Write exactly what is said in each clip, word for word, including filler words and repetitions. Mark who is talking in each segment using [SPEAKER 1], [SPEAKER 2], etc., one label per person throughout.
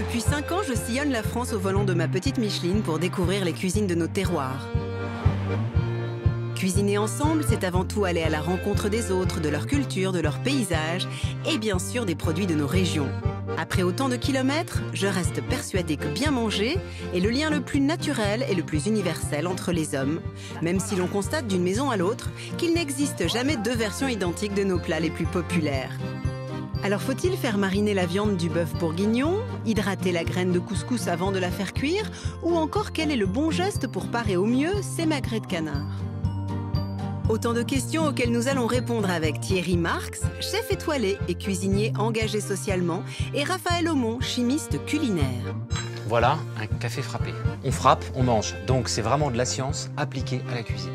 [SPEAKER 1] Depuis cinq ans, je sillonne la France au volant de ma petite Micheline pour découvrir les cuisines de nos terroirs. Cuisiner ensemble, c'est avant tout aller à la rencontre des autres, de leur culture, de leur paysage et bien sûr des produits de nos régions. Après autant de kilomètres, je reste persuadée que bien manger est le lien le plus naturel et le plus universel entre les hommes, même si l'on constate d'une maison à l'autre qu'il n'existe jamais deux versions identiques de nos plats les plus populaires. Alors faut-il faire mariner la viande du bœuf bourguignon, hydrater la graine de couscous avant de la faire cuire, ou encore quel est le bon geste pour parer au mieux ces magrets de canard? Autant de questions auxquelles nous allons répondre avec Thierry Marx, chef étoilé et cuisinier engagé socialement, et Raphaël Aumont, chimiste culinaire.
[SPEAKER 2] Voilà un café frappé. On frappe, on mange. Donc c'est vraiment de la science appliquée à la cuisine.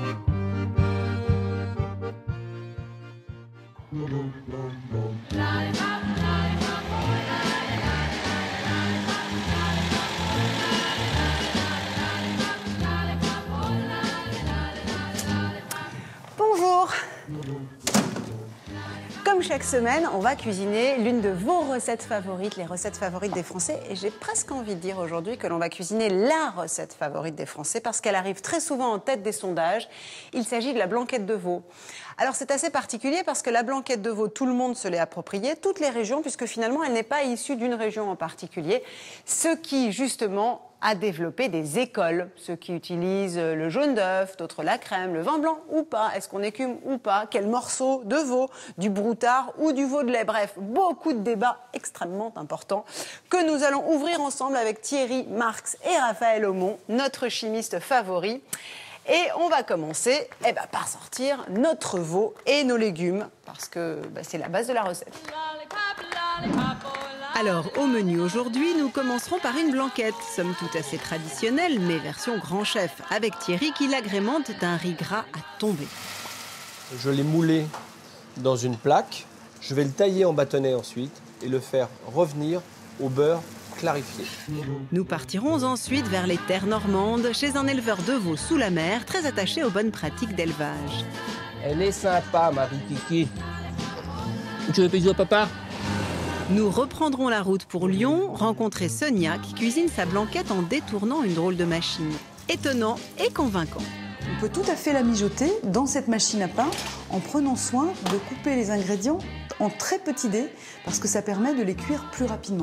[SPEAKER 1] Bonjour. Comme chaque semaine, on va cuisiner l'une de vos recettes favorites, les recettes favorites des Français. Et j'ai presque envie de dire aujourd'hui que l'on va cuisiner la recette favorite des Français parce qu'elle arrive très souvent en tête des sondages. Il s'agit de la blanquette de veau. Alors c'est assez particulier parce que la blanquette de veau, tout le monde se l'est appropriée, toutes les régions, puisque finalement elle n'est pas issue d'une région en particulier. Ce qui justement a développé des écoles, ceux qui utilisent le jaune d'œuf, d'autres la crème, le vin blanc ou pas, est-ce qu'on écume ou pas, quel morceau de veau, du broutard ou du veau de lait, bref, beaucoup de débats extrêmement importants que nous allons ouvrir ensemble avec Thierry Marx et Raphaël Aumont, notre chimiste favori. Et on va commencer eh ben, par sortir notre veau et nos légumes, parce que bah, c'est la base de la recette. Alors, au menu aujourd'hui, nous commencerons par une blanquette, somme toute assez traditionnelle, mais version grand chef, avec Thierry qui l'agrémente d'un riz gras à tomber.
[SPEAKER 3] Je l'ai moulé dans une plaque, je vais le tailler en bâtonnets ensuite et le faire revenir au beurre clarifié.
[SPEAKER 1] Nous partirons ensuite vers les terres normandes, chez un éleveur de veaux sous la mer, très attaché aux bonnes pratiques d'élevage.
[SPEAKER 3] Elle est sympa, Marie-Kiki.
[SPEAKER 2] Tu veux bisous à papa?
[SPEAKER 1] Nous reprendrons la route pour Lyon, rencontrer Sonia qui cuisine sa blanquette en détournant une drôle de machine. Étonnant et convaincant.
[SPEAKER 4] On peut tout à fait la mijoter dans cette machine à pain en prenant soin de couper les ingrédients en très petits dés parce que ça permet de les cuire plus rapidement.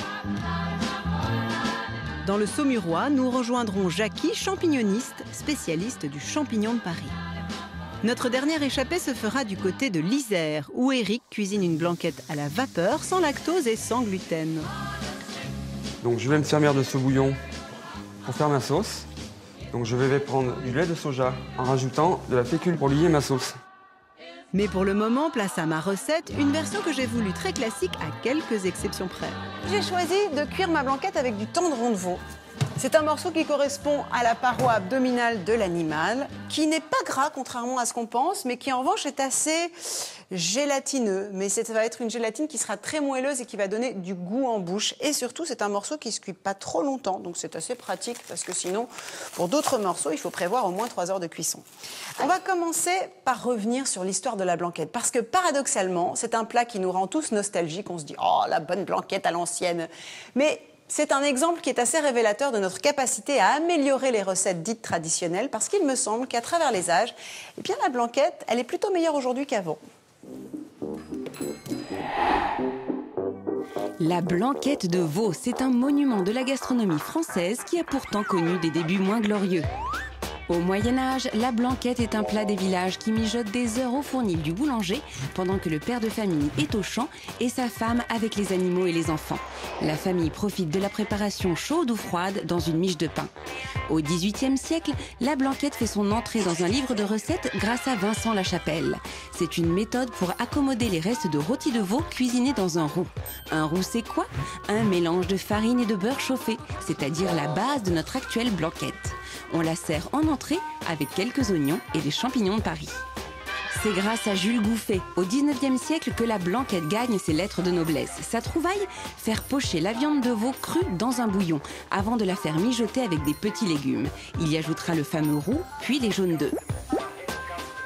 [SPEAKER 1] Dans le Saumurois, nous rejoindrons Jackie, champignoniste, spécialiste du champignon de Paris. Notre dernière échappée se fera du côté de l'Isère, où Eric cuisine une blanquette à la vapeur, sans lactose et sans gluten.
[SPEAKER 5] Donc je vais me servir de ce bouillon pour faire ma sauce. Donc je vais prendre du lait de soja en rajoutant de la fécule pour lier ma sauce.
[SPEAKER 1] Mais pour le moment, place à ma recette, une version que j'ai voulu très classique à quelques exceptions près. J'ai choisi de cuire ma blanquette avec du tendron de veau. C'est un morceau qui correspond à la paroi abdominale de l'animal, qui n'est pas gras contrairement à ce qu'on pense, mais qui en revanche est assez gélatineux. Mais ça va être une gélatine qui sera très moelleuse et qui va donner du goût en bouche. Et surtout, c'est un morceau qui ne se cuit pas trop longtemps, donc c'est assez pratique parce que sinon, pour d'autres morceaux, il faut prévoir au moins trois heures de cuisson. On va commencer par revenir sur l'histoire de la blanquette, parce que paradoxalement, c'est un plat qui nous rend tous nostalgiques. On se dit « Oh, la bonne blanquette à l'ancienne !» Mais c'est un exemple qui est assez révélateur de notre capacité à améliorer les recettes dites traditionnelles, parce qu'il me semble qu'à travers les âges, eh bien, la blanquette, elle est plutôt meilleure aujourd'hui qu'avant.
[SPEAKER 6] La blanquette de veau, c'est un monument de la gastronomie française qui a pourtant connu des débuts moins glorieux. Au Moyen-Âge, la blanquette est un plat des villages qui mijote des heures au fournil du boulanger pendant que le père de famille est au champ et sa femme avec les animaux et les enfants. La famille profite de la préparation chaude ou froide dans une miche de pain. Au dix-huitième siècle, la blanquette fait son entrée dans un livre de recettes grâce à Vincent Lachapelle. C'est une méthode pour accommoder les restes de rôti de veau cuisinés dans un roux. Un roux, c'est quoi? Un mélange de farine et de beurre chauffé, c'est-à-dire la base de notre actuelle blanquette. On la sert en entrée avec quelques oignons et des champignons de Paris. C'est grâce à Jules Gouffet, au dix-neuvième siècle, que la blanquette gagne ses lettres de noblesse. Sa trouvaille, faire pocher la viande de veau crue dans un bouillon, avant de la faire mijoter avec des petits légumes. Il y ajoutera le fameux roux, puis les jaunes d'œufs.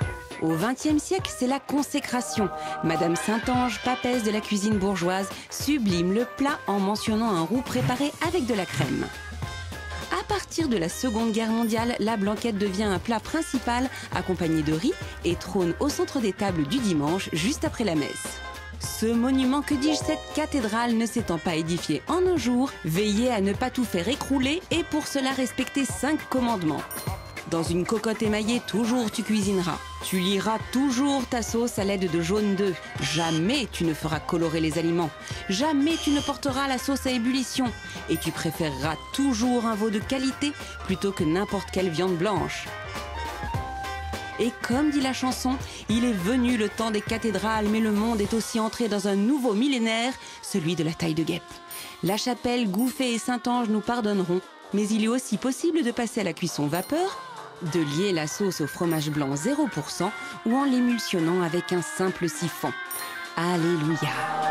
[SPEAKER 6] Au vingtième siècle, c'est la consécration. Madame Saint-Ange, papesse de la cuisine bourgeoise, sublime le plat en mentionnant un roux préparé avec de la crème. À partir de la Seconde Guerre mondiale, la blanquette devient un plat principal accompagné de riz et trône au centre des tables du dimanche, juste après la messe. Ce monument, que dis-je, cette cathédrale ne s'étant pas édifiée en un jour, veillez à ne pas tout faire écrouler et pour cela respecter cinq commandements. Dans une cocotte émaillée, toujours tu cuisineras. Tu lieras toujours ta sauce à l'aide de jaune d'œuf. Jamais tu ne feras colorer les aliments. Jamais tu ne porteras la sauce à ébullition. Et tu préféreras toujours un veau de qualité plutôt que n'importe quelle viande blanche. Et comme dit la chanson, il est venu le temps des cathédrales, mais le monde est aussi entré dans un nouveau millénaire, celui de la taille de guêpe. La Chapelle, Gouffet et Saint-Ange nous pardonneront, mais il est aussi possible de passer à la cuisson vapeur, de lier la sauce au fromage blanc zéro pour cent ou en l'émulsionnant avec un simple siphon. Alléluia!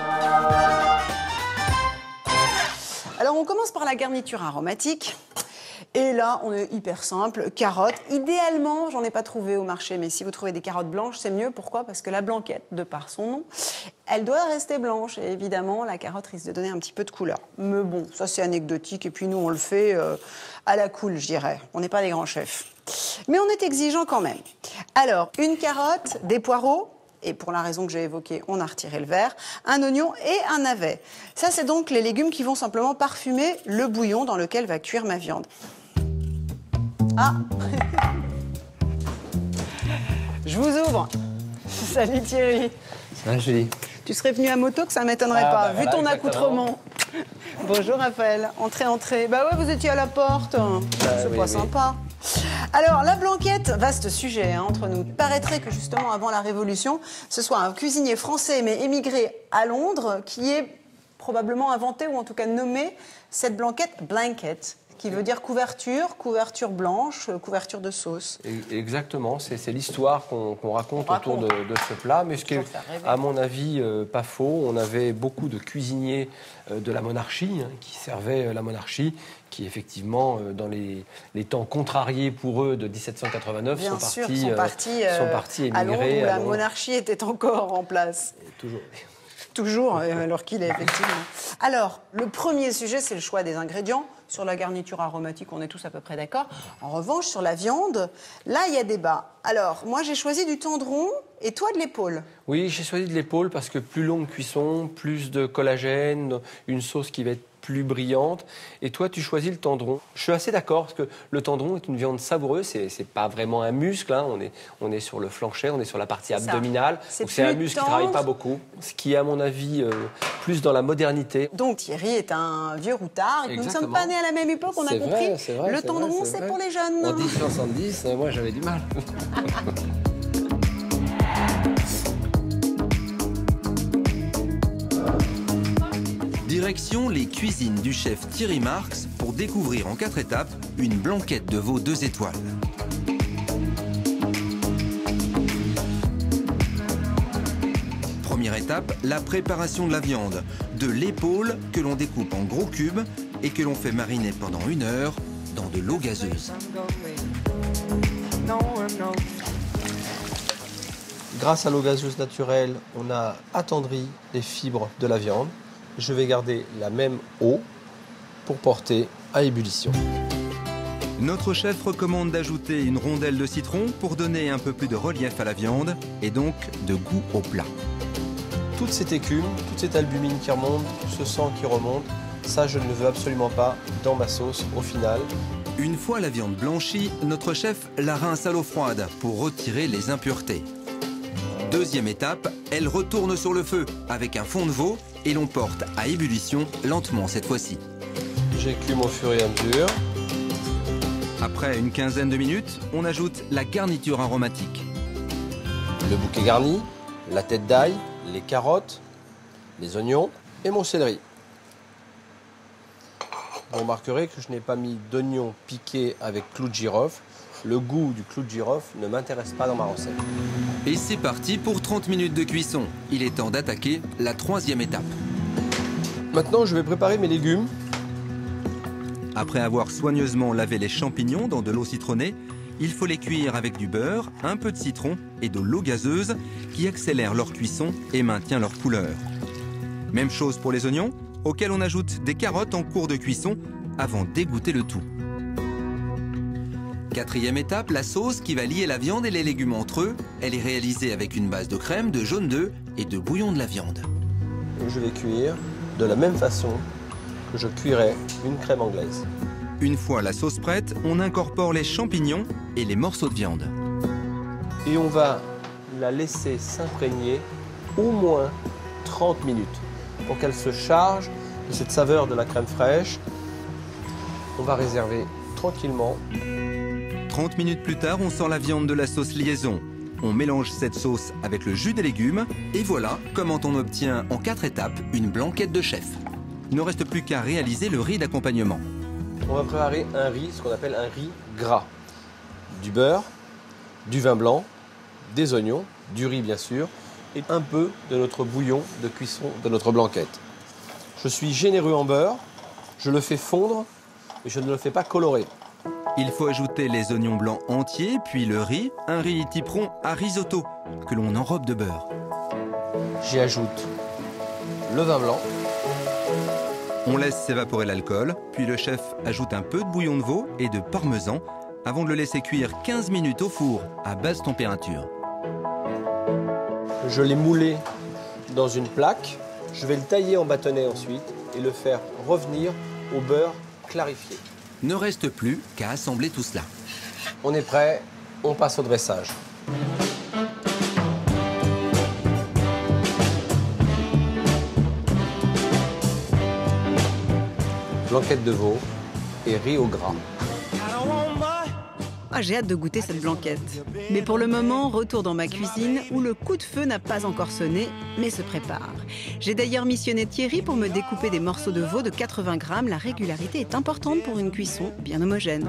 [SPEAKER 1] Alors on commence par la garniture aromatique. Et là, on est hyper simple, carottes. Idéalement, j'en ai pas trouvé au marché, mais si vous trouvez des carottes blanches, c'est mieux. Pourquoi? Parce que la blanquette, de par son nom, elle doit rester blanche. Et évidemment, la carotte risque de donner un petit peu de couleur. Mais bon, ça c'est anecdotique. Et puis nous, on le fait euh, à la cool, je dirais. On n'est pas des grands chefs. Mais on est exigeant quand même. Alors, une carotte, des poireaux. Et pour la raison que j'ai évoquée, on a retiré le vert, un oignon et un navet. Ça, c'est donc les légumes qui vont simplement parfumer le bouillon dans lequel va cuire ma viande. Ah je vous ouvre. Salut Thierry.
[SPEAKER 3] Salut Julie.
[SPEAKER 1] Tu serais venu à moto que ça ne m'étonnerait
[SPEAKER 3] ah,
[SPEAKER 1] pas,
[SPEAKER 3] bah,
[SPEAKER 1] vu
[SPEAKER 3] voilà,
[SPEAKER 1] ton
[SPEAKER 3] exactement.
[SPEAKER 1] accoutrement. Bonjour Raphaël, entrez, entrez. Bah ouais, vous étiez à la porte.
[SPEAKER 3] Bah,
[SPEAKER 1] c'est
[SPEAKER 3] oui,
[SPEAKER 1] pas
[SPEAKER 3] oui.
[SPEAKER 1] sympa. Alors, la blanquette, vaste sujet hein, entre nous. Il paraîtrait que justement, avant la Révolution, ce soit un cuisinier français, mais émigré à Londres, qui ait probablement inventé, ou en tout cas nommé, cette blanquette blanket, qui veut dire couverture, couverture blanche, couverture de sauce.
[SPEAKER 3] Exactement, c'est l'histoire qu'on qu'on raconte,
[SPEAKER 1] On raconte
[SPEAKER 3] autour de, de ce plat, mais ce qui est,
[SPEAKER 1] Pour faire rêver.
[SPEAKER 3] à mon avis, euh, pas faux. On avait beaucoup de cuisiniers euh, de la monarchie, hein, qui servaient euh, la monarchie, qui effectivement, euh, dans les, les temps contrariés pour eux de mille sept cent quatre-vingt-neuf,
[SPEAKER 1] Bien
[SPEAKER 3] sont
[SPEAKER 1] sûr,
[SPEAKER 3] partis,
[SPEAKER 1] sont
[SPEAKER 3] euh,
[SPEAKER 1] partis,
[SPEAKER 3] sont
[SPEAKER 1] euh,
[SPEAKER 3] partis
[SPEAKER 1] à Londres,
[SPEAKER 3] émigrer.
[SPEAKER 1] où
[SPEAKER 3] à
[SPEAKER 1] la
[SPEAKER 3] Londres.
[SPEAKER 1] monarchie était encore en place.
[SPEAKER 3] Et toujours.
[SPEAKER 1] Toujours, alors qu'il est effectivement. Alors, le premier sujet, c'est le choix des ingrédients. Sur la garniture aromatique, on est tous à peu près d'accord. En revanche, sur la viande, là, il y a débat. Alors, moi, j'ai choisi du tendron et toi, de l'épaule.
[SPEAKER 3] Oui, j'ai choisi de l'épaule parce que plus longue cuisson, plus de collagène, une sauce qui va être plus brillante. Et toi, tu choisis le tendron. Je suis assez d'accord parce que le tendron est une viande savoureuse. C'est, c'est pas vraiment un muscle. Hein. On est, on est sur le flancher, on est sur la partie abdominale.
[SPEAKER 1] C'est
[SPEAKER 3] Donc c'est un
[SPEAKER 1] plus
[SPEAKER 3] muscle qui
[SPEAKER 1] tendre.
[SPEAKER 3] travaille pas beaucoup. Ce qui est, à mon avis, euh, plus dans la modernité.
[SPEAKER 1] Donc, Thierry est un vieux routard. Et que nous ne sommes
[SPEAKER 3] Exactement.
[SPEAKER 1] pas nés à la même époque, on a
[SPEAKER 3] C'est
[SPEAKER 1] compris.
[SPEAKER 3] vrai, c'est vrai,
[SPEAKER 1] le
[SPEAKER 3] c'est
[SPEAKER 1] tendron,
[SPEAKER 3] vrai, c'est
[SPEAKER 1] c'est
[SPEAKER 3] vrai.
[SPEAKER 1] pour les jeunes.
[SPEAKER 3] En dix soixante-dix, moi, j'avais du mal.
[SPEAKER 7] Direction les cuisines du chef Thierry Marx pour découvrir en quatre étapes une blanquette de veau deux étoiles. Première étape, la préparation de la viande. De l'épaule que l'on découpe en gros cubes et que l'on fait mariner pendant une heure dans de l'eau gazeuse.
[SPEAKER 3] Grâce à l'eau gazeuse naturelle, on a attendri les fibres de la viande. Je vais garder la même eau pour porter à ébullition.
[SPEAKER 7] Notre chef recommande d'ajouter une rondelle de citron pour donner un peu plus de relief à la viande et donc de goût au plat.
[SPEAKER 3] Toute cette écume, toute cette albumine qui remonte, tout ce sang qui remonte, ça je ne le veux absolument pas dans ma sauce au final.
[SPEAKER 7] Une fois la viande blanchie, notre chef la rince à l'eau froide pour retirer les impuretés. Deuxième étape, elle retourne sur le feu avec un fond de veau et l'on porte à ébullition lentement cette fois-ci.
[SPEAKER 3] J'écume au fur et à mesure.
[SPEAKER 7] Après une quinzaine de minutes, on ajoute la garniture aromatique.
[SPEAKER 3] Le bouquet garni, la tête d'ail, les carottes, les oignons et mon céleri. Vous remarquerez que je n'ai pas mis d'oignons piqués avec clou de girofle. Le goût du clou de girofle ne m'intéresse pas dans ma recette.
[SPEAKER 7] Et c'est parti pour trente minutes de cuisson. Il est temps d'attaquer la troisième étape.
[SPEAKER 3] Maintenant, je vais préparer mes légumes.
[SPEAKER 7] Après avoir soigneusement lavé les champignons dans de l'eau citronnée, Il faut les cuire avec du beurre, un peu de citron et de l'eau gazeuse qui accélère leur cuisson et maintient leur couleur. Même chose pour les oignons, auxquels on ajoute des carottes en cours de cuisson avant d'égoutter le tout. Quatrième étape, la sauce qui va lier la viande et les légumes entre eux. Elle est réalisée avec une base de crème, de jaune d'œuf et de bouillon de la viande.
[SPEAKER 3] Je vais cuire de la même façon que je cuirais une crème anglaise.
[SPEAKER 7] Une fois la sauce prête, on incorpore les champignons et les morceaux de viande.
[SPEAKER 3] Et on va la laisser s'imprégner au moins trente minutes pour qu'elle se charge de cette saveur de la crème fraîche. On va réserver tranquillement.
[SPEAKER 7] trente minutes plus tard, on sort la viande de la sauce liaison. On mélange cette sauce avec le jus des légumes et voilà comment on obtient en quatre étapes une blanquette de chef. Il ne reste plus qu'à réaliser le riz d'accompagnement.
[SPEAKER 3] On va préparer un riz, ce qu'on appelle un riz gras. Du beurre, du vin blanc, des oignons, du riz bien sûr, et un peu de notre bouillon de cuisson de notre blanquette. Je suis généreux en beurre, je le fais fondre, mais je ne le fais pas colorer.
[SPEAKER 7] Il faut ajouter les oignons blancs entiers, puis le riz, un riz tiperon à risotto, que l'on enrobe de beurre.
[SPEAKER 3] J'y ajoute le vin blanc.
[SPEAKER 7] On laisse s'évaporer l'alcool, puis le chef ajoute un peu de bouillon de veau et de parmesan avant de le laisser cuire quinze minutes au four à basse température.
[SPEAKER 3] Je l'ai moulé dans une plaque. Je vais le tailler en bâtonnets ensuite et le faire revenir au beurre clarifié.
[SPEAKER 7] Ne reste plus qu'à assembler tout cela.
[SPEAKER 3] On est prêt, on passe au dressage. Blanquette de veau et riz au gras.
[SPEAKER 1] Ah, j'ai hâte de goûter cette blanquette. Mais pour le moment, retour dans ma cuisine où le coup de feu n'a pas encore sonné, mais se prépare. J'ai d'ailleurs missionné Thierry pour me découper des morceaux de veau de quatre-vingts grammes. La régularité est importante pour une cuisson bien homogène.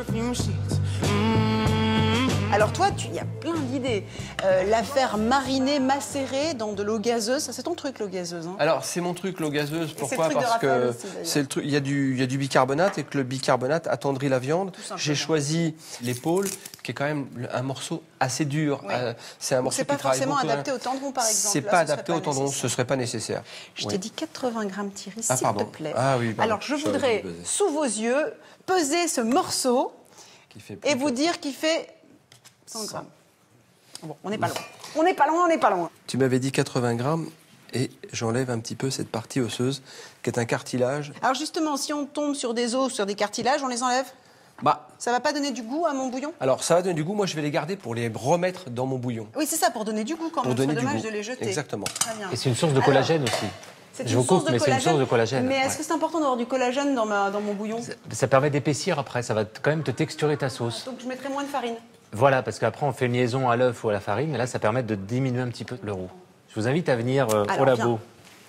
[SPEAKER 1] Alors toi, il y a plein d'idées. Euh, la faire mariner, macérer dans de l'eau gazeuse, ça c'est ton truc l'eau gazeuse. Hein.
[SPEAKER 3] Alors c'est mon truc l'eau gazeuse. Pourquoi?
[SPEAKER 1] Parce
[SPEAKER 3] que c'est le truc. Il y a du, il y a du bicarbonate et que le bicarbonate attendrit la viande. J'ai choisi l'épaule, qui est quand même un morceau assez dur.
[SPEAKER 1] Oui.
[SPEAKER 3] Euh, c'est un morceau
[SPEAKER 1] c'est pas
[SPEAKER 3] qui travaille
[SPEAKER 1] forcément
[SPEAKER 3] beaucoup.
[SPEAKER 1] adapté au tendron par exemple.
[SPEAKER 3] C'est
[SPEAKER 1] Là,
[SPEAKER 3] pas
[SPEAKER 1] ce
[SPEAKER 3] adapté
[SPEAKER 1] serait
[SPEAKER 3] au tendron.
[SPEAKER 1] nécessaire.
[SPEAKER 3] Ce serait pas nécessaire.
[SPEAKER 1] Je
[SPEAKER 3] Oui.
[SPEAKER 1] t'ai dit quatre-vingts grammes Thierry,
[SPEAKER 3] Ah,
[SPEAKER 1] s'il
[SPEAKER 3] pardon.
[SPEAKER 1] te plaît.
[SPEAKER 3] Ah oui. Pardon.
[SPEAKER 1] Alors je
[SPEAKER 3] J'aurais
[SPEAKER 1] voudrais
[SPEAKER 3] dû peser.
[SPEAKER 1] sous vos yeux peser ce morceau
[SPEAKER 3] Qui fait plus
[SPEAKER 1] et
[SPEAKER 3] que-
[SPEAKER 1] vous dire qu'il fait cent grammes. Bon, on n'est pas loin. On n'est pas loin, on n'est pas loin.
[SPEAKER 3] Tu m'avais dit quatre-vingts grammes et j'enlève un petit peu cette partie osseuse qui est un cartilage.
[SPEAKER 1] Alors justement, si on tombe sur des os, sur des cartilages, on les enlève?
[SPEAKER 3] Bah,
[SPEAKER 1] Ça va pas donner du goût à mon bouillon?
[SPEAKER 3] alors ça va donner du goût. Moi, je vais les garder pour les remettre dans mon bouillon.
[SPEAKER 1] Oui, c'est ça, pour donner du goût quand
[SPEAKER 3] Pour
[SPEAKER 1] même.
[SPEAKER 3] donner
[SPEAKER 1] C'est
[SPEAKER 3] du
[SPEAKER 1] dommage
[SPEAKER 3] goût.
[SPEAKER 1] de les jeter.
[SPEAKER 3] Exactement.
[SPEAKER 1] Très bien.
[SPEAKER 2] Et c'est une source de
[SPEAKER 1] Alors,
[SPEAKER 2] collagène aussi.
[SPEAKER 1] C'est
[SPEAKER 2] Je
[SPEAKER 1] une
[SPEAKER 2] vous
[SPEAKER 1] source
[SPEAKER 2] coupe,
[SPEAKER 1] de
[SPEAKER 2] mais c'est une
[SPEAKER 1] collagène.
[SPEAKER 2] source de collagène.
[SPEAKER 1] Mais est-ce
[SPEAKER 2] Ouais.
[SPEAKER 1] que c'est important d'avoir du collagène dans, ma, dans mon bouillon?
[SPEAKER 2] Ça permet d'épaissir après, ça va quand même te texturer ta sauce.
[SPEAKER 1] Donc je mettrai moins de farine.
[SPEAKER 2] Voilà, parce qu'après on fait une liaison à l'œuf ou à la farine, mais là ça permet de diminuer un petit peu le roux. Je vous invite à venir euh,
[SPEAKER 1] Alors,
[SPEAKER 2] au labo.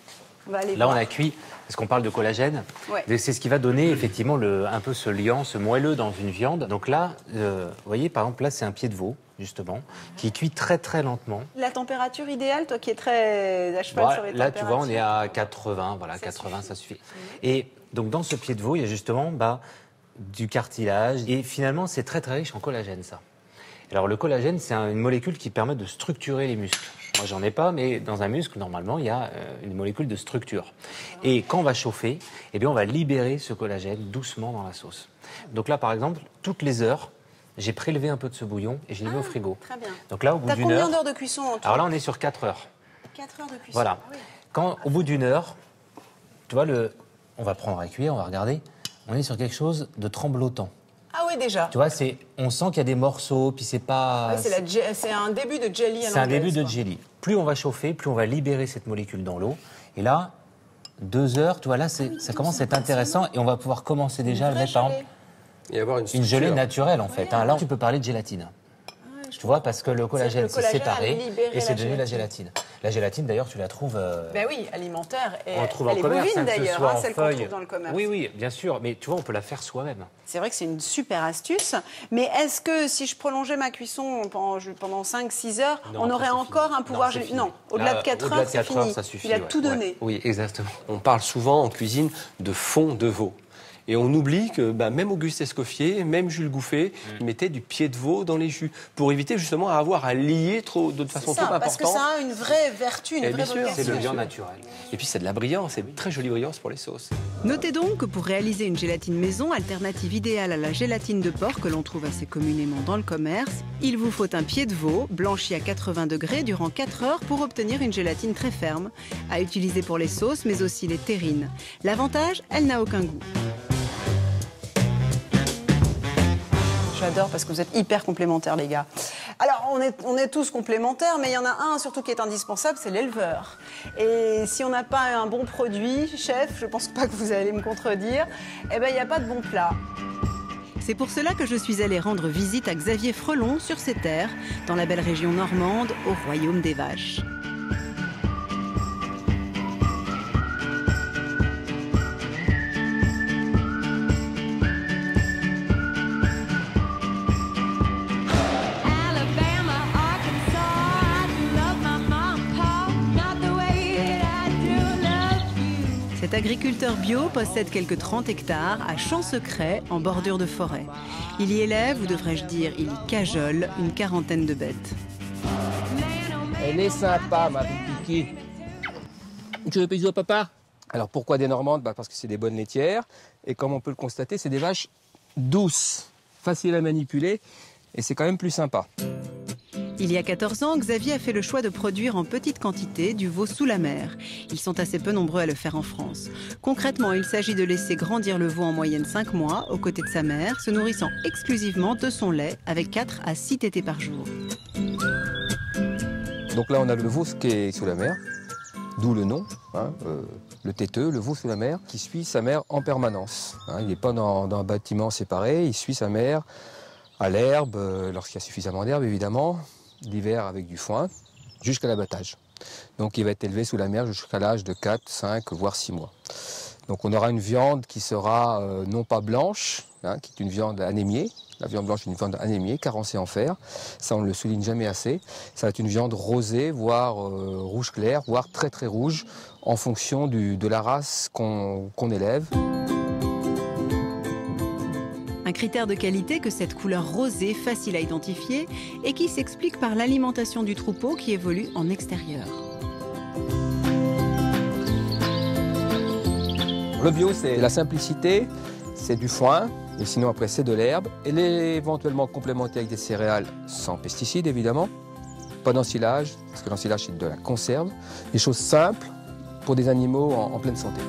[SPEAKER 1] On va aller
[SPEAKER 2] Là on
[SPEAKER 1] voir.
[SPEAKER 2] a cuit, parce qu'on parle de collagène.
[SPEAKER 1] Ouais.
[SPEAKER 2] Et c'est ce qui va donner effectivement le, un peu ce liant, ce moelleux dans une viande. Donc là, euh, vous voyez par exemple là c'est un pied de veau, justement, qui cuit très très lentement.
[SPEAKER 1] La température idéale, toi qui es très à cheval
[SPEAKER 2] Voilà,
[SPEAKER 1] sur les
[SPEAKER 2] là tu
[SPEAKER 1] températures.
[SPEAKER 2] vois on est à quatre-vingts, voilà,
[SPEAKER 1] Ça
[SPEAKER 2] quatre-vingts
[SPEAKER 1] suffit.
[SPEAKER 2] ça suffit. Et donc dans ce pied de veau, il y a justement bah, du cartilage. Et finalement c'est très très riche en collagène ça. Alors le collagène, c'est un- une molécule qui permet de structurer les muscles. Moi, j'en ai pas, mais dans un muscle, normalement, il y a euh, une molécule de structure. Et quand on va chauffer, eh bien, on va libérer ce collagène doucement dans la sauce. Donc là, par exemple, toutes les heures, j'ai prélevé un peu de ce bouillon et je l'ai mis au frigo.
[SPEAKER 1] Très bien.
[SPEAKER 2] Donc là, au bout
[SPEAKER 1] T'as
[SPEAKER 2] d'une
[SPEAKER 1] combien
[SPEAKER 2] heure...
[SPEAKER 1] d'heures de cuisson en tout?
[SPEAKER 2] Alors là, on est sur quatre heures.
[SPEAKER 1] quatre heures de cuisson.
[SPEAKER 2] Voilà.
[SPEAKER 1] Ah oui.
[SPEAKER 2] Quand, au bout d'une heure, tu vois, le... on va prendre à cuire, on va regarder. On est sur quelque chose de tremblotant.
[SPEAKER 1] Ah oui, déjà.
[SPEAKER 2] Tu vois, c'est, on sent qu'il y a des morceaux, puis c'est pas...
[SPEAKER 1] Ouais, c'est, la je- c'est un début de jelly à
[SPEAKER 2] C'est un
[SPEAKER 1] l'anglaise,
[SPEAKER 2] début de
[SPEAKER 1] quoi.
[SPEAKER 2] jelly. Plus on va chauffer, plus on va libérer cette molécule dans l'eau. Et là, deux heures, tu vois, là, c'est, ça commence à être intéressant et on va pouvoir commencer déjà à
[SPEAKER 1] Une vraie
[SPEAKER 2] mettre, par
[SPEAKER 1] gelée.
[SPEAKER 2] exemple,
[SPEAKER 3] Et avoir une,
[SPEAKER 2] une
[SPEAKER 3] structure.
[SPEAKER 2] gelée naturelle, en fait. hein. Là, tu peux parler de gélatine. Tu vois, parce que le collagène
[SPEAKER 1] le
[SPEAKER 2] s'est
[SPEAKER 1] collagène a
[SPEAKER 2] séparé
[SPEAKER 1] libéré
[SPEAKER 2] et c'est
[SPEAKER 1] la
[SPEAKER 2] devenu la
[SPEAKER 1] gélatine.
[SPEAKER 2] gélatine. La gélatine, d'ailleurs, tu la trouves... euh,
[SPEAKER 1] Ben oui, alimentaire. Et
[SPEAKER 2] on la trouve
[SPEAKER 1] elle
[SPEAKER 2] en
[SPEAKER 1] est
[SPEAKER 2] commerce,
[SPEAKER 1] bovine
[SPEAKER 2] hein, que ce
[SPEAKER 1] d'ailleurs,
[SPEAKER 2] soit
[SPEAKER 1] hein,
[SPEAKER 2] en
[SPEAKER 1] celle qu'on
[SPEAKER 2] feuille.
[SPEAKER 1] trouve dans le commerce.
[SPEAKER 2] Oui, oui, bien sûr. Mais tu vois, on peut la faire soi-même.
[SPEAKER 1] C'est vrai que c'est une super astuce. Mais est-ce que si je prolongeais ma cuisson pendant, pendant cinq six heures,
[SPEAKER 2] Non,
[SPEAKER 1] on
[SPEAKER 2] ça
[SPEAKER 1] aurait
[SPEAKER 2] suffit.
[SPEAKER 1] encore un pouvoir...
[SPEAKER 2] Non, c'est
[SPEAKER 1] gé-
[SPEAKER 2] fini.
[SPEAKER 1] Non, au-delà
[SPEAKER 2] Là,
[SPEAKER 1] de quatre
[SPEAKER 2] au-delà
[SPEAKER 1] heures,
[SPEAKER 2] de
[SPEAKER 1] c'est
[SPEAKER 2] quatre
[SPEAKER 1] fini.
[SPEAKER 2] heures, ça suffit.
[SPEAKER 1] Il a
[SPEAKER 2] ouais,
[SPEAKER 1] tout
[SPEAKER 2] ouais.
[SPEAKER 1] donné.
[SPEAKER 2] Oui, exactement.
[SPEAKER 3] On parle souvent en cuisine de fond de veau. Et on oublie que bah, même Auguste Escoffier, même Jules Gouffet, mmh. mettaient du pied de veau dans les jus pour éviter justement à avoir à lier trop, de façon
[SPEAKER 1] ça,
[SPEAKER 3] trop importante.
[SPEAKER 1] Parce que ça a une vraie vertu, une
[SPEAKER 3] et
[SPEAKER 1] vraie
[SPEAKER 3] vocation.
[SPEAKER 2] C'est le viande naturel.
[SPEAKER 3] Et puis c'est de la brillance, c'est une très jolie brillance pour les sauces.
[SPEAKER 6] Notez donc que pour réaliser une gélatine maison, alternative idéale à la gélatine de porc que l'on trouve assez communément dans le commerce, il vous faut un pied de veau blanchi à quatre-vingts degrés durant quatre heures pour obtenir une gélatine très ferme, à utiliser pour les sauces mais aussi les terrines. L'avantage, elle n'a aucun goût.
[SPEAKER 1] J'adore parce que vous êtes hyper complémentaires, les gars. Alors, on est, on est tous complémentaires, mais il y en a un surtout qui est indispensable, c'est l'éleveur. Et si on n'a pas un bon produit, chef, je ne pense pas que vous allez me contredire, eh ben, il n'y a pas de bon plat.
[SPEAKER 6] C'est pour cela que je suis allée rendre visite à Xavier Frelon sur ses terres, dans la belle région normande, au royaume des vaches. Cet agriculteur bio possède quelques trente hectares à Champ-Secret, en bordure de forêt. Il y élève, ou devrais-je dire, il y cajole, une quarantaine de bêtes.
[SPEAKER 8] Elle est sympa, ma Kiki. Tu veux bisous à papa? Alors pourquoi des Normandes? Bah parce que c'est des bonnes laitières. Et comme on peut le constater, c'est des vaches douces, faciles à manipuler. Et c'est quand même plus sympa.
[SPEAKER 6] Il y a quatorze ans, Xavier a fait le choix de produire en petite quantité du veau sous la mer. Ils sont assez peu nombreux à le faire en France. Concrètement, il s'agit de laisser grandir le veau en moyenne cinq mois, aux côtés de sa mère, se nourrissant exclusivement de son lait, avec quatre à six tétés par jour.
[SPEAKER 8] Donc là, on a le veau qui est sous la mer, d'où le nom, hein, euh, le téteux, le veau sous la mer, qui suit sa mère en permanence. Hein, il n'est pas dans, dans un bâtiment séparé, il suit sa mère à l'herbe, euh, lorsqu'il y a suffisamment d'herbe évidemment, l'hiver avec du foin, jusqu'à l'abattage. Donc il va être élevé sous la mer jusqu'à l'âge de quatre, cinq, voire six mois. Donc on aura une viande qui sera euh, non pas blanche, hein, qui est une viande anémiée. La viande blanche est une viande anémiée, carencée en fer. Ça, on ne le souligne jamais assez. Ça va être une viande rosée, voire euh, rouge clair, voire très très rouge, en fonction du, de la race qu'on qu'on élève.
[SPEAKER 6] Un critère de qualité que cette couleur rosée, facile à identifier, et qui s'explique par l'alimentation du troupeau qui évolue en extérieur.
[SPEAKER 8] Le bio, c'est la simplicité, c'est du foin, et sinon après c'est de l'herbe. Elle est éventuellement complémentée avec des céréales sans pesticides évidemment, pas d'ensilage, parce que l'ensilage c'est de la conserve, des choses simples pour des animaux en, en pleine santé.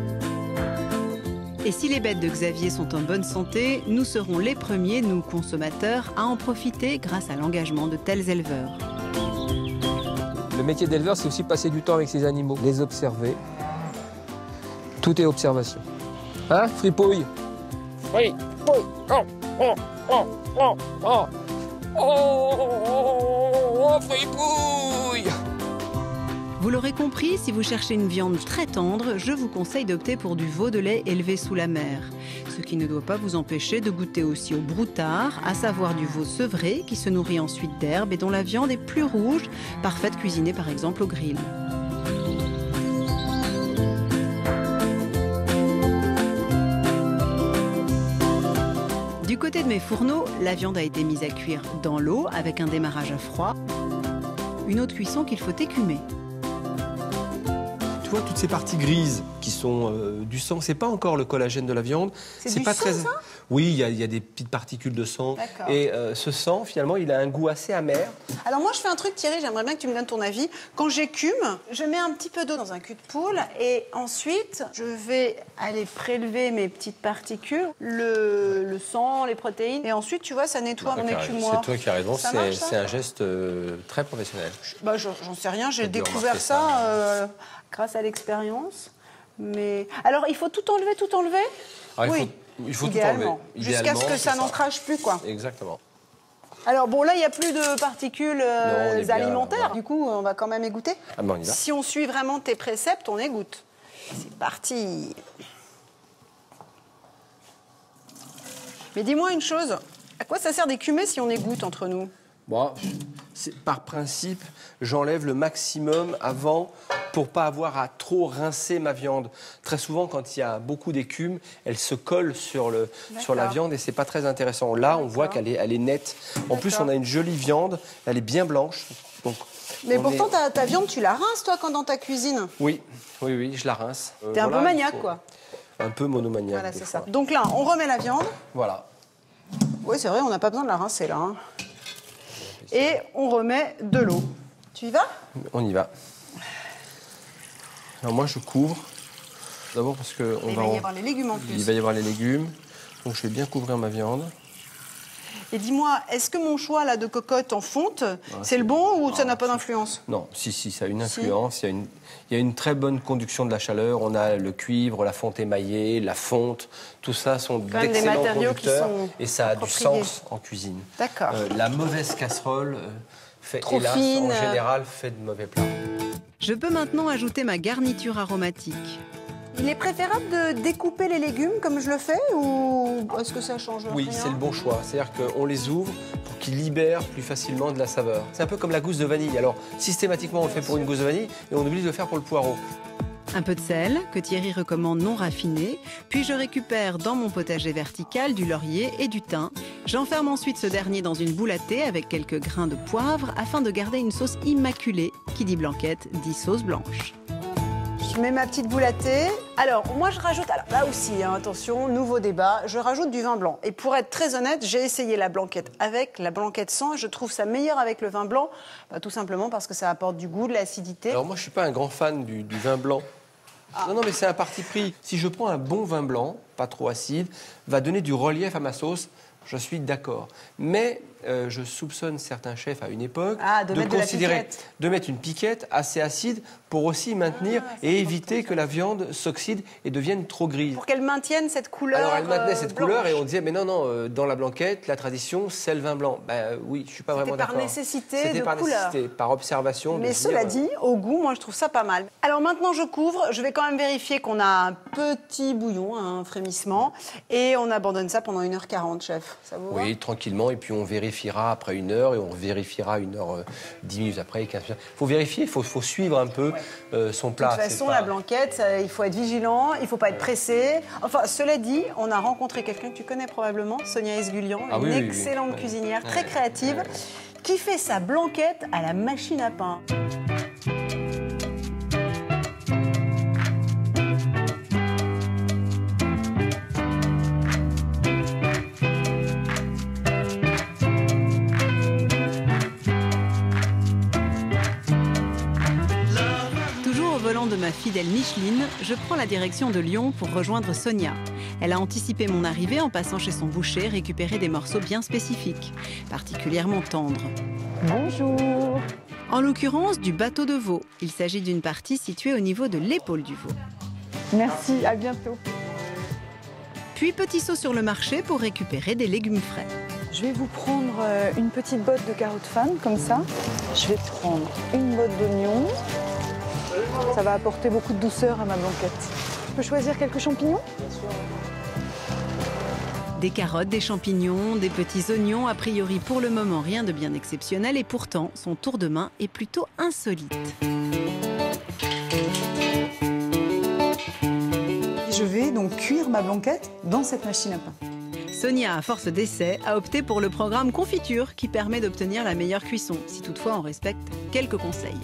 [SPEAKER 6] Et si les bêtes de Xavier sont en bonne santé, nous serons les premiers, nous consommateurs, à en profiter grâce à l'engagement de tels éleveurs.
[SPEAKER 8] Le métier d'éleveur, c'est aussi passer du temps avec ces animaux, les observer. Tout est observation. Hein, Fripouille? Oui. Oh, oh, oh, oh, oh, oh, oh, oh, Fripouille!
[SPEAKER 6] Vous l'aurez compris, si vous cherchez une viande très tendre, je vous conseille d'opter pour du veau de lait élevé sous la mer. Ce qui ne doit pas vous empêcher de goûter aussi au broutard, à savoir du veau sevré qui se nourrit ensuite d'herbe et dont la viande est plus rouge, parfaite cuisinée par exemple au grill. Du côté de mes fourneaux, la viande a été mise à cuire dans l'eau avec un démarrage à froid. Une autre cuisson qu'il faut écumer.
[SPEAKER 3] Tu vois, toutes ces parties grises qui sont euh, du sang, c'est pas encore le collagène de la viande.
[SPEAKER 1] C'est du
[SPEAKER 3] pas
[SPEAKER 1] sang,
[SPEAKER 3] très...
[SPEAKER 1] ça ?
[SPEAKER 3] Oui, il y, y a des petites particules de sang.
[SPEAKER 1] D'accord.
[SPEAKER 3] Et euh, ce sang, finalement, il a un goût assez amer.
[SPEAKER 1] Alors moi, je fais un truc, Thierry, j'aimerais bien que tu me donnes ton avis. Quand j'écume, je mets un petit peu d'eau dans un cul de poule et ensuite, je vais aller prélever mes petites particules, le, le sang, les protéines, et ensuite, tu vois, ça nettoie mon écumoire.
[SPEAKER 3] C'est toi qui as raison,
[SPEAKER 1] Ça marche, ça
[SPEAKER 3] c'est un geste euh, très professionnel.
[SPEAKER 1] Bah, je- j'en sais rien, j'ai
[SPEAKER 3] J'ai dû
[SPEAKER 1] découvert
[SPEAKER 3] remarquer
[SPEAKER 1] ça,
[SPEAKER 3] ça.
[SPEAKER 1] euh, grâce à l'expérience. Mais alors, il faut tout enlever, tout enlever
[SPEAKER 3] Ah, il
[SPEAKER 1] Oui,
[SPEAKER 3] faut, il faut tout
[SPEAKER 1] idéalement.
[SPEAKER 3] enlever.
[SPEAKER 1] Jusqu'à
[SPEAKER 3] Idéalement,
[SPEAKER 1] ce que
[SPEAKER 3] c'est
[SPEAKER 1] ça n'encrache plus, quoi.
[SPEAKER 3] Exactement.
[SPEAKER 1] Alors bon, là, il n'y a plus de particules euh,
[SPEAKER 3] Non, on est bien,
[SPEAKER 1] alimentaires.
[SPEAKER 3] voilà.
[SPEAKER 1] Du coup, on va quand même égoutter.
[SPEAKER 3] Ah ben, on y va.
[SPEAKER 1] Si on suit vraiment tes préceptes, on égoutte. C'est parti. Mais dis-moi une chose. À quoi ça sert d'écumer si on égoutte entre nous ?
[SPEAKER 8] Bon,
[SPEAKER 3] Par principe, j'enlève le maximum avant pour pas avoir à trop rincer ma viande. Très souvent, quand il y a beaucoup d'écume, elle se colle sur, le, sur la viande et c'est pas très intéressant. Là, on voit qu'elle est, elle est nette. En plus, on a une jolie viande, elle est bien blanche. Donc,
[SPEAKER 1] mais pourtant,
[SPEAKER 3] est...
[SPEAKER 1] ta, ta viande, tu la rinces, toi, quand dans ta cuisine?
[SPEAKER 3] Oui, oui, oui, je la rince.
[SPEAKER 1] T'es euh, un voilà, peu maniaque, faut... quoi.
[SPEAKER 3] Un peu monomaniaque.
[SPEAKER 1] Voilà, c'est ça. Donc là, on remet la viande.
[SPEAKER 3] Voilà.
[SPEAKER 1] Oui, c'est vrai, on n'a pas besoin de la rincer, là. Hein. Et on remet de l'eau. Tu y vas?
[SPEAKER 3] On y va. Alors moi, je couvre. D'abord parce que on
[SPEAKER 1] il
[SPEAKER 3] va,
[SPEAKER 1] va y
[SPEAKER 3] en...
[SPEAKER 1] avoir les légumes en plus.
[SPEAKER 3] Il va y avoir les légumes. Donc je vais bien couvrir ma viande.
[SPEAKER 1] Et dis-moi, est-ce que mon choix là de cocotte en fonte, ah, c'est le bon ou ah, ça n'a pas d'influence?
[SPEAKER 3] Non, si, si, ça a une influence. Si. Il, y a une, il y a une très bonne conduction de la chaleur. On a le cuivre, la fonte émaillée, la fonte. Tout ça sont d'excellents conducteurs. Qui sont et ça a du sens en cuisine.
[SPEAKER 1] D'accord.
[SPEAKER 3] Euh, la mauvaise casserole euh, fait,
[SPEAKER 1] Trop
[SPEAKER 3] hélas,
[SPEAKER 1] fine.
[SPEAKER 3] en général, fait de mauvais plats.
[SPEAKER 6] Je peux maintenant ajouter ma garniture aromatique.
[SPEAKER 1] Il est préférable de découper les légumes comme je le fais ou est-ce que ça change
[SPEAKER 3] Oui, c'est le bon choix. C'est-à-dire qu'on les ouvre pour qu'ils libèrent plus facilement de la saveur. C'est un peu comme la gousse de vanille. Alors, systématiquement, on le fait pour une gousse de vanille et on oublie de le faire pour le poireau.
[SPEAKER 6] Un peu de sel, que Thierry recommande non raffiné, puis je récupère dans mon potager vertical du laurier et du thym. J'enferme ensuite ce dernier dans une boule à thé avec quelques grains de poivre afin de garder une sauce immaculée. Qui dit blanquette, dit sauce blanche.
[SPEAKER 1] Je mets ma petite boule à thé. Alors, moi, je rajoute... Alors, là aussi, hein, attention, nouveau débat. Je rajoute du vin blanc. Et pour être très honnête, j'ai essayé la blanquette avec, la blanquette sans. Et je trouve ça meilleur avec le vin blanc, bah, tout simplement parce que ça apporte du goût, de l'acidité.
[SPEAKER 3] Alors, moi, je ne suis pas un grand fan du, du vin blanc. Ah. Non, non, mais c'est un parti pris. Si je prends un bon vin blanc, pas trop acide, va donner du relief à ma sauce, je suis d'accord. Mais euh, je soupçonne certains chefs à une époque
[SPEAKER 1] ah, de,
[SPEAKER 3] de
[SPEAKER 1] mettre
[SPEAKER 3] considérer,
[SPEAKER 1] de,
[SPEAKER 3] de mettre une piquette assez acide pour aussi maintenir ah, et éviter que la viande s'oxyde et devienne trop grise.
[SPEAKER 1] Pour qu'elle maintienne cette couleur.
[SPEAKER 3] Alors elle maintenait
[SPEAKER 1] euh,
[SPEAKER 3] cette
[SPEAKER 1] blanche.
[SPEAKER 3] couleur et on disait mais non non euh, dans la blanquette la tradition c'est le vin blanc. Ben oui, je suis pas vraiment d'accord.
[SPEAKER 1] C'était par nécessité
[SPEAKER 3] C'était
[SPEAKER 1] de
[SPEAKER 3] par
[SPEAKER 1] couleur.
[SPEAKER 3] nécessité, par observation.
[SPEAKER 1] Mais
[SPEAKER 3] de
[SPEAKER 1] cela
[SPEAKER 3] dire,
[SPEAKER 1] dit, au goût, moi je trouve ça pas mal. Alors maintenant je couvre, je vais quand même vérifier qu'on a un petit bouillon, un frémissement, et on abandonne ça pendant une heure quarante, chef. Ça vous va?
[SPEAKER 3] Oui, tranquillement, et puis on vérifiera après une heure et on vérifiera une heure euh, dix minutes après, quinze minutes. Il faut vérifier, il faut, faut suivre un peu euh, son plat.
[SPEAKER 1] De toute façon,
[SPEAKER 3] pas...
[SPEAKER 1] la blanquette, ça, il faut être vigilant, il ne faut pas être pressé. Enfin, cela dit, on a rencontré quelqu'un que tu connais probablement, Sonia Esgulian,
[SPEAKER 3] ah,
[SPEAKER 1] une
[SPEAKER 3] oui,
[SPEAKER 1] excellente
[SPEAKER 3] oui, oui.
[SPEAKER 1] cuisinière,
[SPEAKER 3] ouais,
[SPEAKER 1] très créative,
[SPEAKER 3] ouais.
[SPEAKER 1] qui fait sa blanquette à la machine à pain.
[SPEAKER 6] De ma fidèle Micheline, je prends la direction de Lyon pour rejoindre Sonia. Elle a anticipé mon arrivée en passant chez son boucher récupérer des morceaux bien spécifiques, particulièrement tendres.
[SPEAKER 4] Bonjour.
[SPEAKER 6] En l'occurrence, du bateau de veau. Il s'agit d'une partie située au niveau de l'épaule du veau.
[SPEAKER 4] Merci, à bientôt.
[SPEAKER 6] Puis petit saut sur le marché pour récupérer des légumes frais.
[SPEAKER 4] Je vais vous prendre une petite botte de carottes fan, comme ça. Je vais prendre une botte d'oignons. Ça va apporter beaucoup de douceur à ma blanquette. Je peux choisir quelques champignons? Bien sûr.
[SPEAKER 6] Des carottes, des champignons, des petits oignons, a priori pour le moment rien de bien exceptionnel et pourtant son tour de main est plutôt insolite.
[SPEAKER 4] Je vais donc cuire ma blanquette dans cette machine à pain.
[SPEAKER 6] Sonia, à force d'essais, a opté pour le programme confiture qui permet d'obtenir la meilleure cuisson, si toutefois on respecte quelques conseils.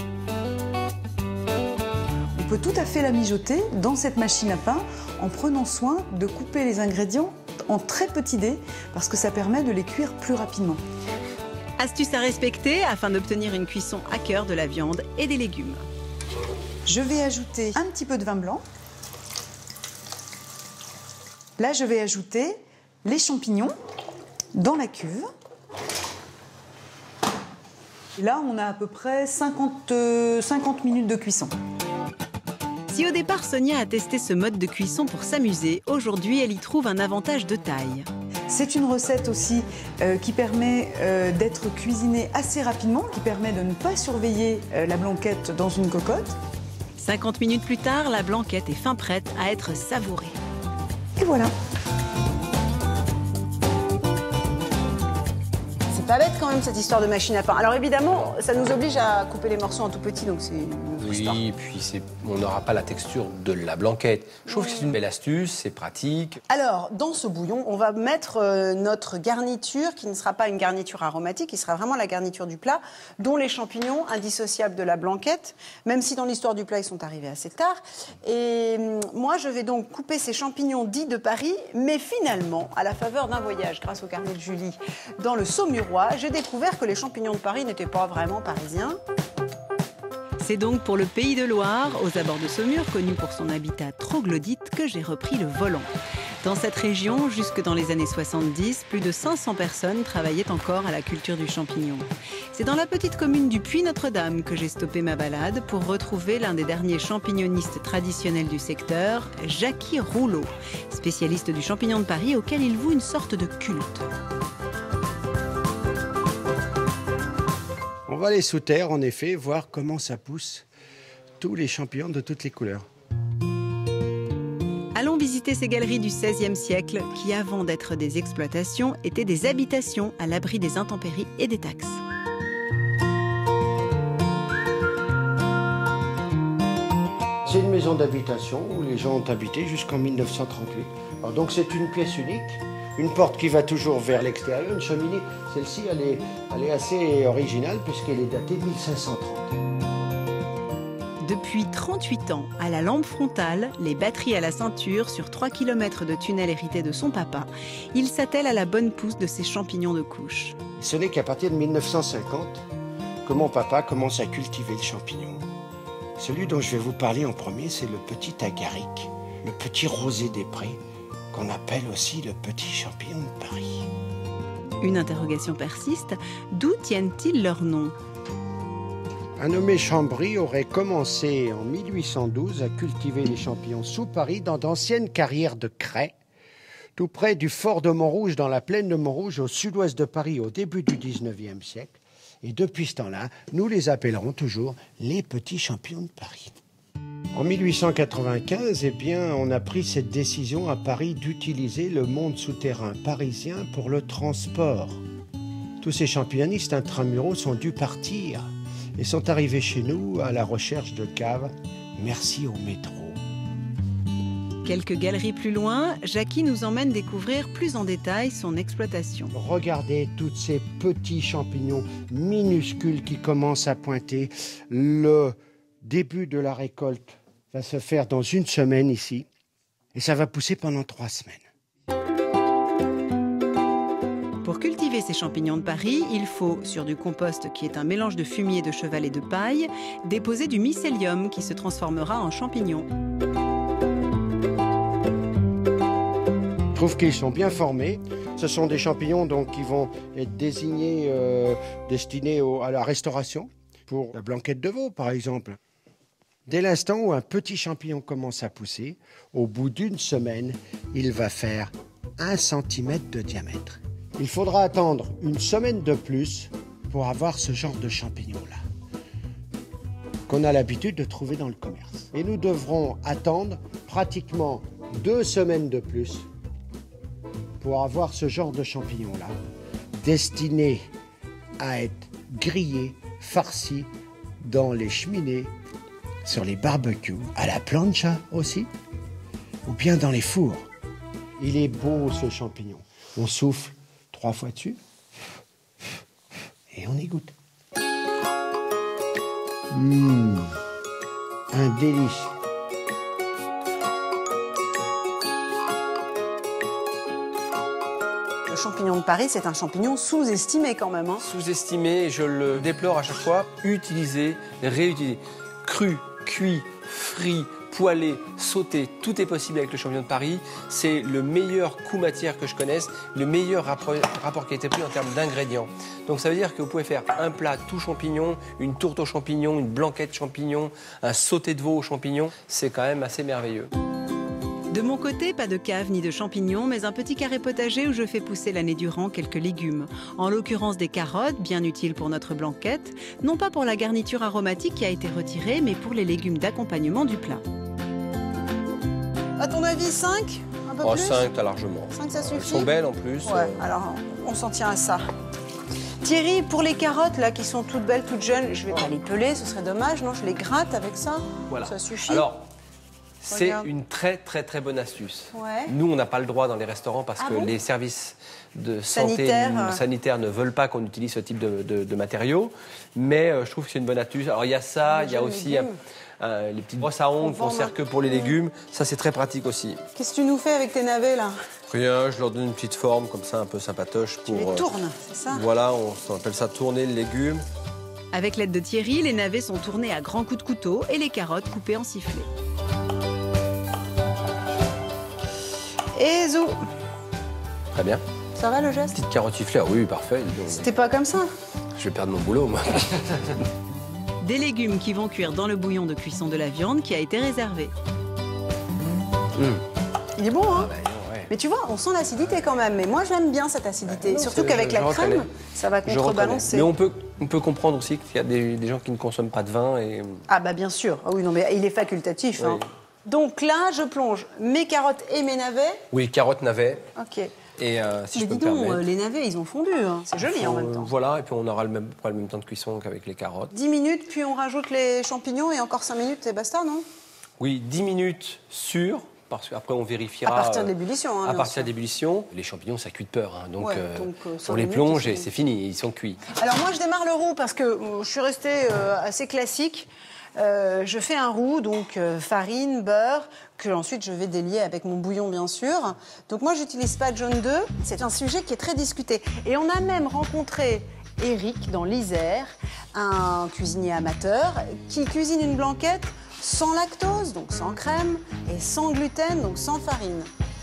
[SPEAKER 4] On peut tout à fait la mijoter dans cette machine à pain en prenant soin de couper les ingrédients en très petits dés parce que ça permet de les cuire plus rapidement.
[SPEAKER 6] Astuce à respecter afin d'obtenir une cuisson à cœur de la viande et des légumes.
[SPEAKER 4] Je vais ajouter un petit peu de vin blanc. Là, je vais ajouter les champignons dans la cuve. Et là, on a à peu près cinquante, cinquante minutes de cuisson.
[SPEAKER 6] Si au départ Sonia a testé ce mode de cuisson pour s'amuser, aujourd'hui elle y trouve un avantage de taille.
[SPEAKER 4] C'est une recette aussi euh, qui permet euh, d'être cuisinée assez rapidement, qui permet de ne pas surveiller euh, la blanquette dans une cocotte.
[SPEAKER 6] cinquante minutes plus tard, la blanquette est fin prête à être savourée.
[SPEAKER 4] Et voilà.
[SPEAKER 1] pas bête quand même cette histoire de machine à pain. Alors évidemment, ça nous oblige à couper les morceaux en tout petit, donc c'est une autre histoire.
[SPEAKER 3] Oui, puis on n'aura pas la texture de la blanquette. Je trouve que c'est une belle astuce, c'est pratique.
[SPEAKER 1] Alors, dans ce bouillon, on va mettre euh, notre garniture, qui ne sera pas une garniture aromatique, qui sera vraiment la garniture du plat, dont les champignons indissociables de la blanquette, même si dans l'histoire du plat, ils sont arrivés assez tard. Et euh, moi, je vais donc couper ces champignons dits de Paris, mais finalement, à la faveur d'un voyage, grâce au carnet de Julie, dans le Saumurois, j'ai découvert que les champignons de Paris n'étaient pas vraiment parisiens.
[SPEAKER 6] C'est donc pour le Pays de Loire, aux abords de Saumur, connu pour son habitat troglodyte, que j'ai repris le volant. Dans cette région, jusque dans les années soixante-dix, plus de cinq cents personnes travaillaient encore à la culture du champignon. C'est dans la petite commune du Puy-Notre-Dame que j'ai stoppé ma balade pour retrouver l'un des derniers champignonistes traditionnels du secteur, Jackie Rouleau, spécialiste du champignon de Paris auquel il voue une sorte de culte.
[SPEAKER 9] On va aller sous terre, en effet, voir comment ça pousse tous les champignons de toutes les couleurs.
[SPEAKER 6] Allons visiter ces galeries du seizième siècle qui, avant d'être des exploitations, étaient des habitations à l'abri des intempéries et des taxes.
[SPEAKER 9] C'est une maison d'habitation où les gens ont habité jusqu'en mille neuf cent trente-huit. Alors donc c'est une pièce unique. Une porte qui va toujours vers l'extérieur, une cheminée. Celle-ci, elle est, elle est assez originale puisqu'elle est datée mille cinq cent trente.
[SPEAKER 6] Depuis trente-huit ans, à la lampe frontale, les batteries à la ceinture, sur trois kilomètres de tunnel hérité de son papa, il s'attelle à la bonne pousse de ses champignons de couche.
[SPEAKER 9] Ce n'est qu'à partir de mille neuf cent cinquante que mon papa commence à cultiver le champignon. Celui dont je vais vous parler en premier, c'est le petit agaric, le petit rosé des prés, qu'on appelle aussi le petit champignon de Paris.
[SPEAKER 6] Une interrogation persiste, d'où tiennent-ils leur nom?
[SPEAKER 9] Un nommé Chambry aurait commencé en mille huit cent douze à cultiver les champignons sous Paris dans d'anciennes carrières de craie, tout près du fort de Montrouge, dans la plaine de Montrouge, au sud-ouest de Paris, au début du dix-neuvième siècle. Et depuis ce temps-là, nous les appellerons toujours les petits champignons de Paris. En mille huit cent quatre-vingt-quinze, eh bien, on a pris cette décision à Paris d'utiliser le monde souterrain parisien pour le transport. Tous ces champignonistes intramuraux sont dû partir et sont arrivés chez nous à la recherche de caves. Merci au métro.
[SPEAKER 6] Quelques galeries plus loin, Jackie nous emmène découvrir plus en détail son exploitation.
[SPEAKER 9] Regardez tous ces petits champignons minuscules qui commencent à pointer. Le début de la récolte va se faire dans une semaine ici et ça va pousser pendant trois semaines.
[SPEAKER 6] Pour cultiver ces champignons de Paris, il faut, sur du compost qui est un mélange de fumier, de cheval et de paille, déposer du mycélium qui se transformera en champignons.
[SPEAKER 9] Je trouve qu'ils sont bien formés. Ce sont des champignons donc, qui vont être désignés, euh, destinés au, à la restauration, pour la blanquette de veau par exemple. Dès l'instant où un petit champignon commence à pousser, au bout d'une semaine, il va faire un centimètre de diamètre. Il faudra attendre une semaine de plus pour avoir ce genre de champignon-là, qu'on a l'habitude de trouver dans le commerce. Et nous devrons attendre pratiquement deux semaines de plus pour avoir ce genre de champignon-là, destiné à être grillé, farci dans les cheminées, sur les barbecues, à la plancha aussi, ou bien dans les fours. Il est beau ce champignon. On souffle trois fois dessus et on y goûte. Mmh, un délice.
[SPEAKER 1] Le champignon de Paris, c'est un champignon sous-estimé quand même. Hein.
[SPEAKER 3] Sous-estimé, je le déplore à chaque fois. Utiliser, réutiliser. Cru, cuit, frit, poêlé, sauté, tout est possible avec le champignon de Paris. C'est le meilleur coût matière que je connaisse, le meilleur rapport, rapport qualité-prix en termes d'ingrédients. Donc ça veut dire que vous pouvez faire un plat tout champignon, une tourte aux champignons, une blanquette champignons, un sauté de veau aux champignons. C'est quand même assez merveilleux.
[SPEAKER 6] De mon côté, pas de cave ni de champignons, mais un petit carré potager où je fais pousser l'année durant quelques légumes. En l'occurrence des carottes, bien utiles pour notre blanquette, non pas pour la garniture aromatique qui a été retirée, mais pour les légumes d'accompagnement du plat.
[SPEAKER 1] À ton avis, cinq? Un peu
[SPEAKER 3] Oh,
[SPEAKER 1] plus
[SPEAKER 3] cinq, t'as largement.
[SPEAKER 1] cinq, ça suffit?
[SPEAKER 3] Elles sont belles en plus.
[SPEAKER 1] Ouais, alors on s'en tient à ça. Thierry, pour les carottes là qui sont toutes belles, toutes jeunes, je vais pas les peler, ce serait dommage, non? Je les gratte avec ça.
[SPEAKER 3] Voilà.
[SPEAKER 1] Ça suffit.
[SPEAKER 3] Alors, c'est
[SPEAKER 1] Regarde.
[SPEAKER 3] une très très très bonne astuce.
[SPEAKER 1] Ouais.
[SPEAKER 3] Nous, on n'a pas le droit dans les restaurants parce
[SPEAKER 1] Ah
[SPEAKER 3] que
[SPEAKER 1] bon
[SPEAKER 3] les services de santé
[SPEAKER 1] Sanitaire.
[SPEAKER 3] sanitaires ne veulent pas qu'on utilise ce type de, de, de matériaux. Mais euh, je trouve que c'est une bonne astuce. Alors, il y a ça, il y a aussi euh, euh, les petites brosses à ongles qu'on sert que pour les légumes. Ça, c'est très pratique aussi.
[SPEAKER 1] Qu'est-ce que tu nous fais avec tes navets là?
[SPEAKER 3] Rien, je leur donne une petite forme comme ça, un peu sympatoche. Pour,
[SPEAKER 1] Tu les
[SPEAKER 3] euh,
[SPEAKER 1] tournes, c'est ça?
[SPEAKER 3] Voilà, on appelle ça tourner le légume.
[SPEAKER 6] Avec l'aide de Thierry, les navets sont tournés à grands coups de couteau et les carottes coupées en sifflets.
[SPEAKER 1] Et zou,
[SPEAKER 3] Très bien.
[SPEAKER 1] ça va le geste?
[SPEAKER 3] Petite carotte sifflée, ah oui, parfait. dis donc.
[SPEAKER 1] C'était pas comme ça?
[SPEAKER 3] Je vais perdre mon boulot, moi.
[SPEAKER 6] Des légumes qui vont cuire dans le bouillon de cuisson de la viande qui a été réservé.
[SPEAKER 3] Mmh.
[SPEAKER 1] Il est bon, hein?
[SPEAKER 3] Ah, bah, ouais.
[SPEAKER 1] Mais tu vois, on sent l'acidité quand même. Mais moi, j'aime bien cette acidité.
[SPEAKER 3] non,
[SPEAKER 1] Surtout
[SPEAKER 3] c'est-
[SPEAKER 1] qu'avec
[SPEAKER 3] je-
[SPEAKER 1] la
[SPEAKER 3] je
[SPEAKER 1] crème,
[SPEAKER 3] reconnais.
[SPEAKER 1] ça va
[SPEAKER 3] Je
[SPEAKER 1] contrebalancer.
[SPEAKER 3] reconnais. Mais on peut, on peut comprendre aussi qu'il y a des, des gens qui ne consomment pas de vin. Et...
[SPEAKER 1] Ah bah bien sûr. Ah oui, non, mais il est facultatif.
[SPEAKER 3] Oui.
[SPEAKER 1] Hein. Donc là, je plonge mes carottes et mes navets.
[SPEAKER 3] Oui, carottes, navets.
[SPEAKER 1] Ok.
[SPEAKER 3] Et euh, si
[SPEAKER 1] mais
[SPEAKER 3] je peux
[SPEAKER 1] dis
[SPEAKER 3] me
[SPEAKER 1] donc,
[SPEAKER 3] permettre.
[SPEAKER 1] euh, les navets, ils ont fondu. Hein. C'est joli en même temps.
[SPEAKER 3] Euh, Voilà, et puis on aura le même, pas le même temps de cuisson qu'avec les carottes.
[SPEAKER 1] dix minutes, puis on rajoute les champignons et encore cinq minutes et basta, non?
[SPEAKER 3] Oui, dix minutes sûres, parce qu'après on vérifiera.
[SPEAKER 1] À partir de
[SPEAKER 3] euh,
[SPEAKER 1] l'ébullition. Hein,
[SPEAKER 3] À
[SPEAKER 1] bien
[SPEAKER 3] partir
[SPEAKER 1] sûr.
[SPEAKER 3] de l'ébullition, les champignons ça cuit de peur, hein, donc,
[SPEAKER 1] Ouais,
[SPEAKER 3] euh,
[SPEAKER 1] donc, euh, cinq
[SPEAKER 3] on les
[SPEAKER 1] minutes,
[SPEAKER 3] plonge
[SPEAKER 1] c'est
[SPEAKER 3] et c'est fini, ils sont cuits.
[SPEAKER 1] Alors moi, je démarre le roux parce que euh, je suis restée euh, assez classique. Euh, je fais un roux, donc euh, farine, beurre, que ensuite je vais délier avec mon bouillon, bien sûr. Donc moi, j'utilise pas de jaune d'œuf. C'est un sujet qui est très discuté. Et on a même rencontré Eric dans l'Isère, un cuisinier amateur, qui cuisine une blanquette sans lactose, donc sans crème, et sans gluten, donc sans farine.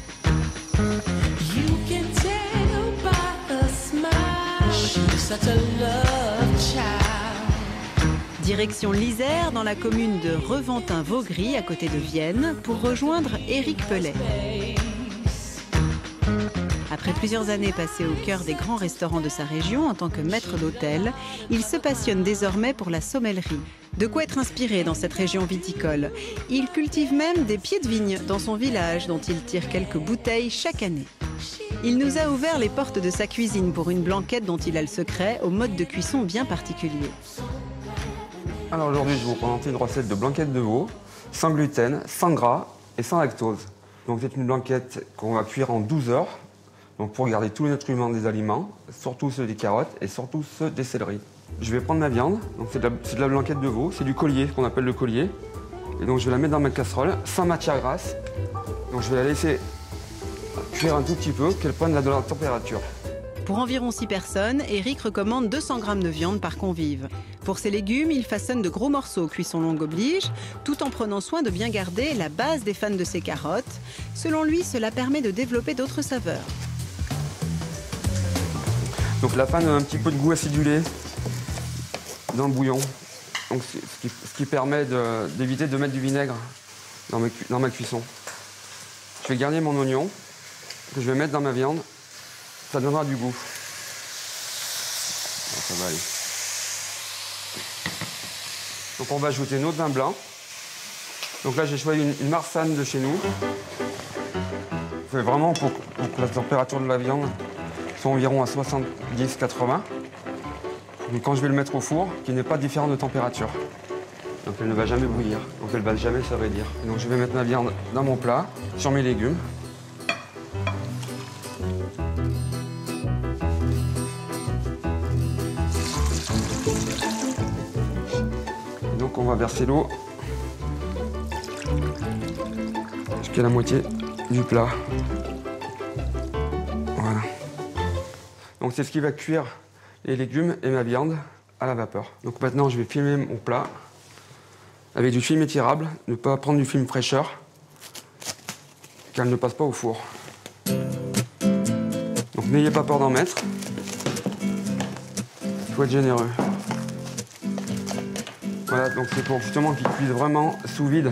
[SPEAKER 10] You can tell by her smile she's such a love child.
[SPEAKER 6] Direction l'Isère, dans la commune de Reventin-Vaugry, à côté de Vienne, pour rejoindre Éric Pellet. Après plusieurs années passées au cœur des grands restaurants de sa région en tant que maître d'hôtel, il se passionne désormais pour la sommellerie. De quoi être inspiré dans cette région viticole. Il cultive même des pieds de vigne dans son village, dont il tire quelques bouteilles chaque année. Il nous a ouvert les portes de sa cuisine pour une blanquette dont il a le secret, au mode de cuisson bien particulier.
[SPEAKER 5] Alors aujourd'hui, je vais vous présenter une recette de blanquette de veau, sans gluten, sans gras et sans lactose. Donc c'est une blanquette qu'on va cuire en douze heures, donc pour garder tous les nutriments des aliments, surtout ceux des carottes et surtout ceux des céleris. Je vais prendre ma viande, donc c'est de, de la blanquette de veau, c'est du collier, qu'on appelle le collier. Et donc je vais la mettre dans ma casserole, sans matière grasse. Donc je vais la laisser cuire un tout petit peu, qu'elle prenne la, de la température.
[SPEAKER 6] Pour environ six personnes, Éric recommande deux cents grammes de viande par convive. Pour ses légumes, il façonne de gros morceaux, cuisson longue oblige, tout en prenant soin de bien garder la base des fans de ses carottes. Selon lui, cela permet de développer d'autres saveurs.
[SPEAKER 5] Donc la fan a un petit peu de goût acidulé dans le bouillon. Donc ce qui, ce qui permet d'éviter de, de mettre du vinaigre dans ma, dans ma cuisson. Je vais garder mon oignon que je vais mettre dans ma viande. Ça donnera du goût. Ça va aller. Donc on va ajouter notre vin blanc. Donc là j'ai choisi une, une Marsanne de chez nous. C'est vraiment pour, pour que la température de la viande soit environ à soixante-dix à quatre-vingts. Donc quand je vais le mettre au four, qu'il n'est pas différent de température. Donc elle ne va jamais bouillir, donc elle ne va jamais se raidir. Donc je vais mettre ma viande dans mon plat, sur mes légumes. Et donc on va verser l'eau jusqu'à la moitié du plat. Voilà. Donc c'est ce qui va cuire les légumes et ma viande à la vapeur. Donc maintenant je vais filmer mon plat avec du film étirable, ne pas prendre du film fraîcheur car elle ne passe pas au four. Donc n'ayez pas peur d'en mettre, il faut être généreux. Voilà, donc c'est pour justement qu'il cuise vraiment sous vide.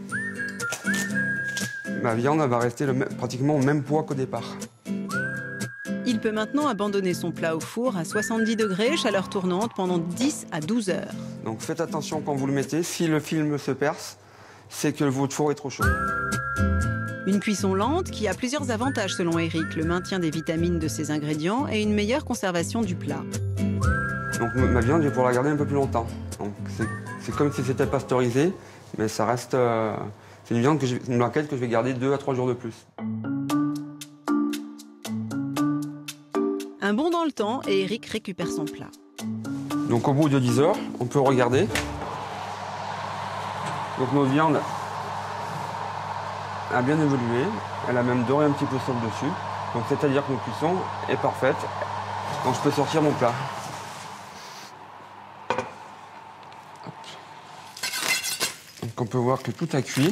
[SPEAKER 5] Ma viande elle va rester le même, pratiquement au même poids qu'au départ.
[SPEAKER 6] Il peut maintenant abandonner son plat au four à soixante-dix degrés, chaleur tournante, pendant dix à douze heures.
[SPEAKER 5] Donc faites attention quand vous le mettez, si le film se perce, c'est que votre four est trop chaud.
[SPEAKER 6] Une cuisson lente qui a plusieurs avantages selon Éric, le maintien des vitamines de ses ingrédients et une meilleure conservation du plat.
[SPEAKER 5] Donc ma viande, je vais pouvoir la garder un peu plus longtemps. Donc c'est comme si c'était pasteurisé, mais ça reste... Euh, c'est une viande, que je, une blanquette que je vais garder deux à trois jours de plus.
[SPEAKER 6] Un bond dans le temps et Eric récupère son plat.
[SPEAKER 5] Donc au bout de dix heures, on peut regarder. Donc notre viande a bien évolué. Elle a même doré un petit peu sur le dessus. Donc c'est-à-dire que notre cuisson est parfaite. Donc je peux sortir mon plat. Hop. Donc on peut voir que tout a cuit.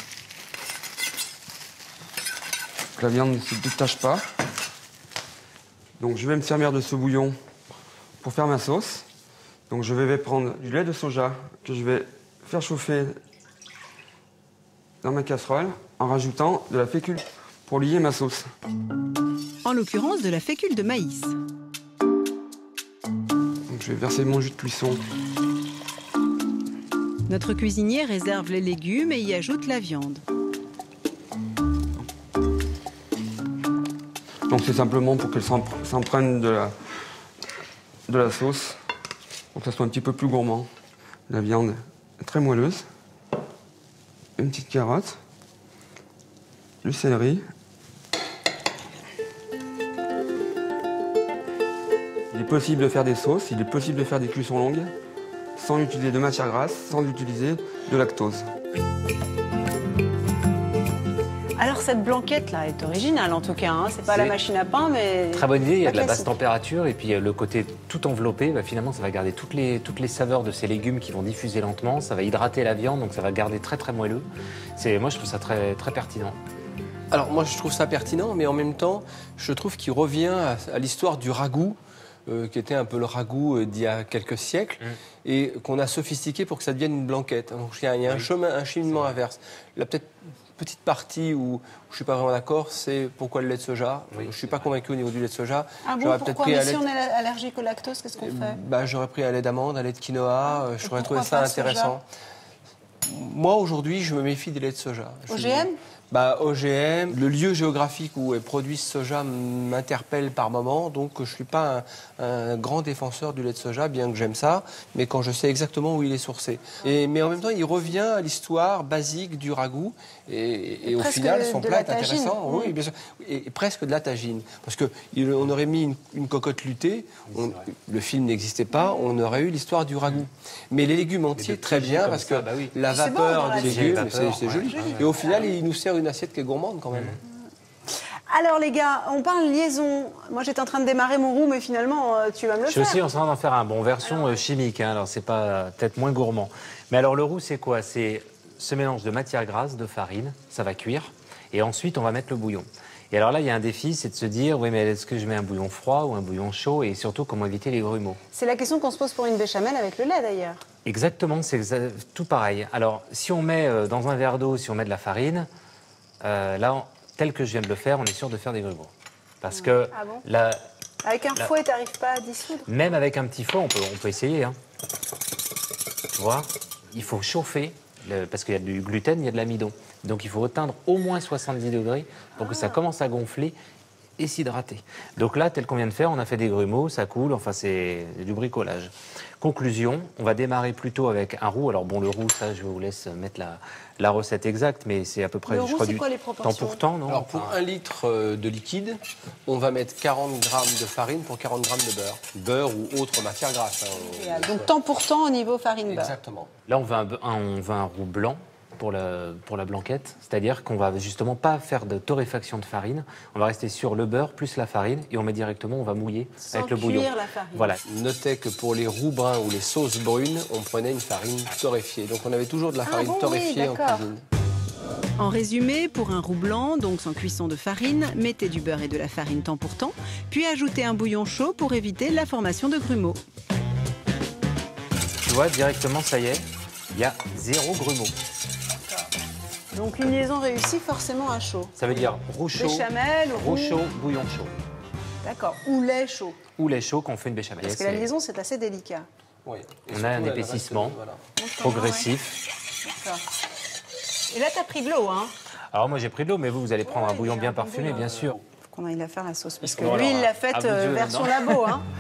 [SPEAKER 5] La viande ne se détache pas. Donc je vais me servir de ce bouillon pour faire ma sauce. Donc je vais prendre du lait de soja que je vais faire chauffer dans ma casserole en rajoutant de la fécule pour lier ma sauce.
[SPEAKER 6] En l'occurrence, de la fécule de maïs.
[SPEAKER 5] Donc je vais verser mon jus de cuisson.
[SPEAKER 6] Notre cuisinier réserve les légumes et y ajoute la viande.
[SPEAKER 5] Donc c'est simplement pour qu'elle s'emprunte de la, de la sauce, pour que ça soit un petit peu plus gourmand. La viande est très moelleuse. Une petite carotte, du céleri. Il est possible de faire des sauces, il est possible de faire des cuissons longues, sans utiliser de matière grasse, sans utiliser de lactose.
[SPEAKER 1] Alors cette blanquette là est originale en tout cas, hein. C'est pas la machine à pain mais...
[SPEAKER 2] Très bonne idée, il y a de la
[SPEAKER 1] classique.
[SPEAKER 2] basse température et puis euh, le côté tout enveloppé, bah, finalement ça va garder toutes les, toutes les saveurs de ces légumes qui vont diffuser lentement, ça va hydrater la viande donc ça va garder très très moelleux. Moi je trouve ça très, très pertinent.
[SPEAKER 3] Alors moi je trouve ça pertinent mais en même temps je trouve qu'il revient à, à l'histoire du ragoût. Euh, qui était un peu le ragoût euh, d'il y a quelques siècles, mmh. et qu'on a sophistiqué pour que ça devienne une blanquette. Donc il y a, il y a un oui. chemin, un cheminement inverse. La peut-être petite partie où, où je ne suis pas vraiment d'accord, c'est pourquoi le lait de soja. Oui, je ne suis pas convaincu au niveau du lait de soja.
[SPEAKER 1] Ah bon, pourquoi Mais si on est allergique au lactose, qu'est-ce qu'on fait
[SPEAKER 3] bah, J'aurais pris un lait d'amande, un lait de quinoa, euh, j'aurais trouvé ça intéressant. Soja Moi aujourd'hui, je me méfie des laits de soja.
[SPEAKER 1] O G M
[SPEAKER 3] Bah, O G M, le lieu géographique où est produit ce soja m'interpelle par moment, donc je ne suis pas un, un grand défenseur du lait de soja, bien que j'aime ça, mais quand je sais exactement où il est sourcé. Et, mais en même temps, il revient à l'histoire basique du ragoût, et, et, et au final, son plat est intéressant. Mmh. Oui, bien sûr, et, et presque de la tagine, parce qu'on aurait mis une, une cocotte luttée, on, le film n'existait pas, on aurait eu l'histoire du ragoût. Mais les légumes entiers, très bien, parce que bah oui. la vapeur bon, des légumes, c'est joli. Ouais. Et au final, il nous sert une assiette qui est gourmande quand même.
[SPEAKER 1] Alors les gars, on parle liaison. Moi j'étais en train de démarrer mon roux, mais finalement tu vas me le
[SPEAKER 2] je
[SPEAKER 1] faire.
[SPEAKER 2] Je suis aussi en train d'en faire un bon, version alors... chimique, hein, alors c'est pas euh, peut-être moins gourmand. Mais alors le roux c'est quoi? C'est ce mélange de matière grasse, de farine, ça va cuire, et ensuite on va mettre le bouillon. Et alors là il y a un défi, c'est de se dire, oui mais est-ce que je mets un bouillon froid ou un bouillon chaud, et surtout comment éviter les grumeaux?
[SPEAKER 1] C'est la question qu'on se pose pour une béchamel avec le lait d'ailleurs.
[SPEAKER 2] Exactement, c'est tout pareil. Alors si on met euh, dans un verre d'eau, si on met de la farine, Euh, là, on, tel que je viens de le faire, on est sûr de faire des grumeaux. Parce que
[SPEAKER 1] ah bon
[SPEAKER 2] la,
[SPEAKER 1] avec un
[SPEAKER 2] la,
[SPEAKER 1] fouet, tu n'arrives pas à dissoudre?
[SPEAKER 2] Même avec un petit fouet, on peut, on peut essayer. Hein. Tu vois, il faut chauffer, le, parce qu'il y a du gluten, il y a de l'amidon. Donc il faut atteindre au moins soixante-dix degrés pour que ah. ça commence à gonfler et s'hydrater. Donc là, tel qu'on vient de faire, on a fait des grumeaux, ça coule, enfin c'est du bricolage. Conclusion, on va démarrer plutôt avec un roux. Alors bon, le roux, ça, je vous laisse mettre la, la recette exacte, mais c'est à peu près,
[SPEAKER 1] le
[SPEAKER 2] je
[SPEAKER 1] roux,
[SPEAKER 2] crois, du
[SPEAKER 1] quoi, les
[SPEAKER 2] temps pour temps, non?
[SPEAKER 3] Alors pour un litre de liquide, on va mettre quarante grammes de farine pour quarante grammes de beurre. Beurre ou autre matière grasse. Hein,
[SPEAKER 1] donc temps pour temps au niveau farine-beurre.
[SPEAKER 3] Exactement.
[SPEAKER 2] Là, on veut un, un, on veut un roux blanc pour la, pour la blanquette, c'est-à-dire qu'on va justement pas faire de torréfaction de farine, on va rester sur le beurre plus la farine et on met directement, on va mouiller
[SPEAKER 1] sans
[SPEAKER 2] avec le bouillon.
[SPEAKER 1] La farine.
[SPEAKER 2] Voilà.
[SPEAKER 3] Notez que pour les roux bruns ou les sauces brunes, on prenait une farine torréfiée. Donc on avait toujours de la farine
[SPEAKER 1] ah bon,
[SPEAKER 3] torréfiée
[SPEAKER 1] oui,
[SPEAKER 3] en cuisine.
[SPEAKER 6] En résumé, pour un roux blanc, donc sans cuisson de farine, mettez du beurre et de la farine temps pour temps, puis ajoutez un bouillon chaud pour éviter la formation de grumeaux.
[SPEAKER 2] Tu vois, directement, ça y est, il y a zéro grumeau.
[SPEAKER 1] Donc une liaison réussie forcément à chaud.
[SPEAKER 2] Ça veut dire roux chaud,
[SPEAKER 1] béchamel,
[SPEAKER 2] roux chaud, bouillon chaud.
[SPEAKER 1] D'accord. Ou lait chaud.
[SPEAKER 2] Ou lait chaud quand on fait une béchamel.
[SPEAKER 1] Parce que la liaison, c'est assez délicat.
[SPEAKER 3] Oui.
[SPEAKER 2] On a un épaississement voilà. progressif.
[SPEAKER 1] D'accord. Et là, tu as pris de l'eau, hein?
[SPEAKER 2] Alors moi, j'ai pris de l'eau, mais vous, vous allez prendre
[SPEAKER 1] ouais,
[SPEAKER 2] un bouillon bien
[SPEAKER 1] un
[SPEAKER 2] parfumé,
[SPEAKER 1] bon
[SPEAKER 2] bien sûr.
[SPEAKER 1] Faut qu'on aille la faire, la sauce, parce que
[SPEAKER 3] bon,
[SPEAKER 1] lui,
[SPEAKER 3] alors,
[SPEAKER 1] il l'a faite euh, version labo, hein.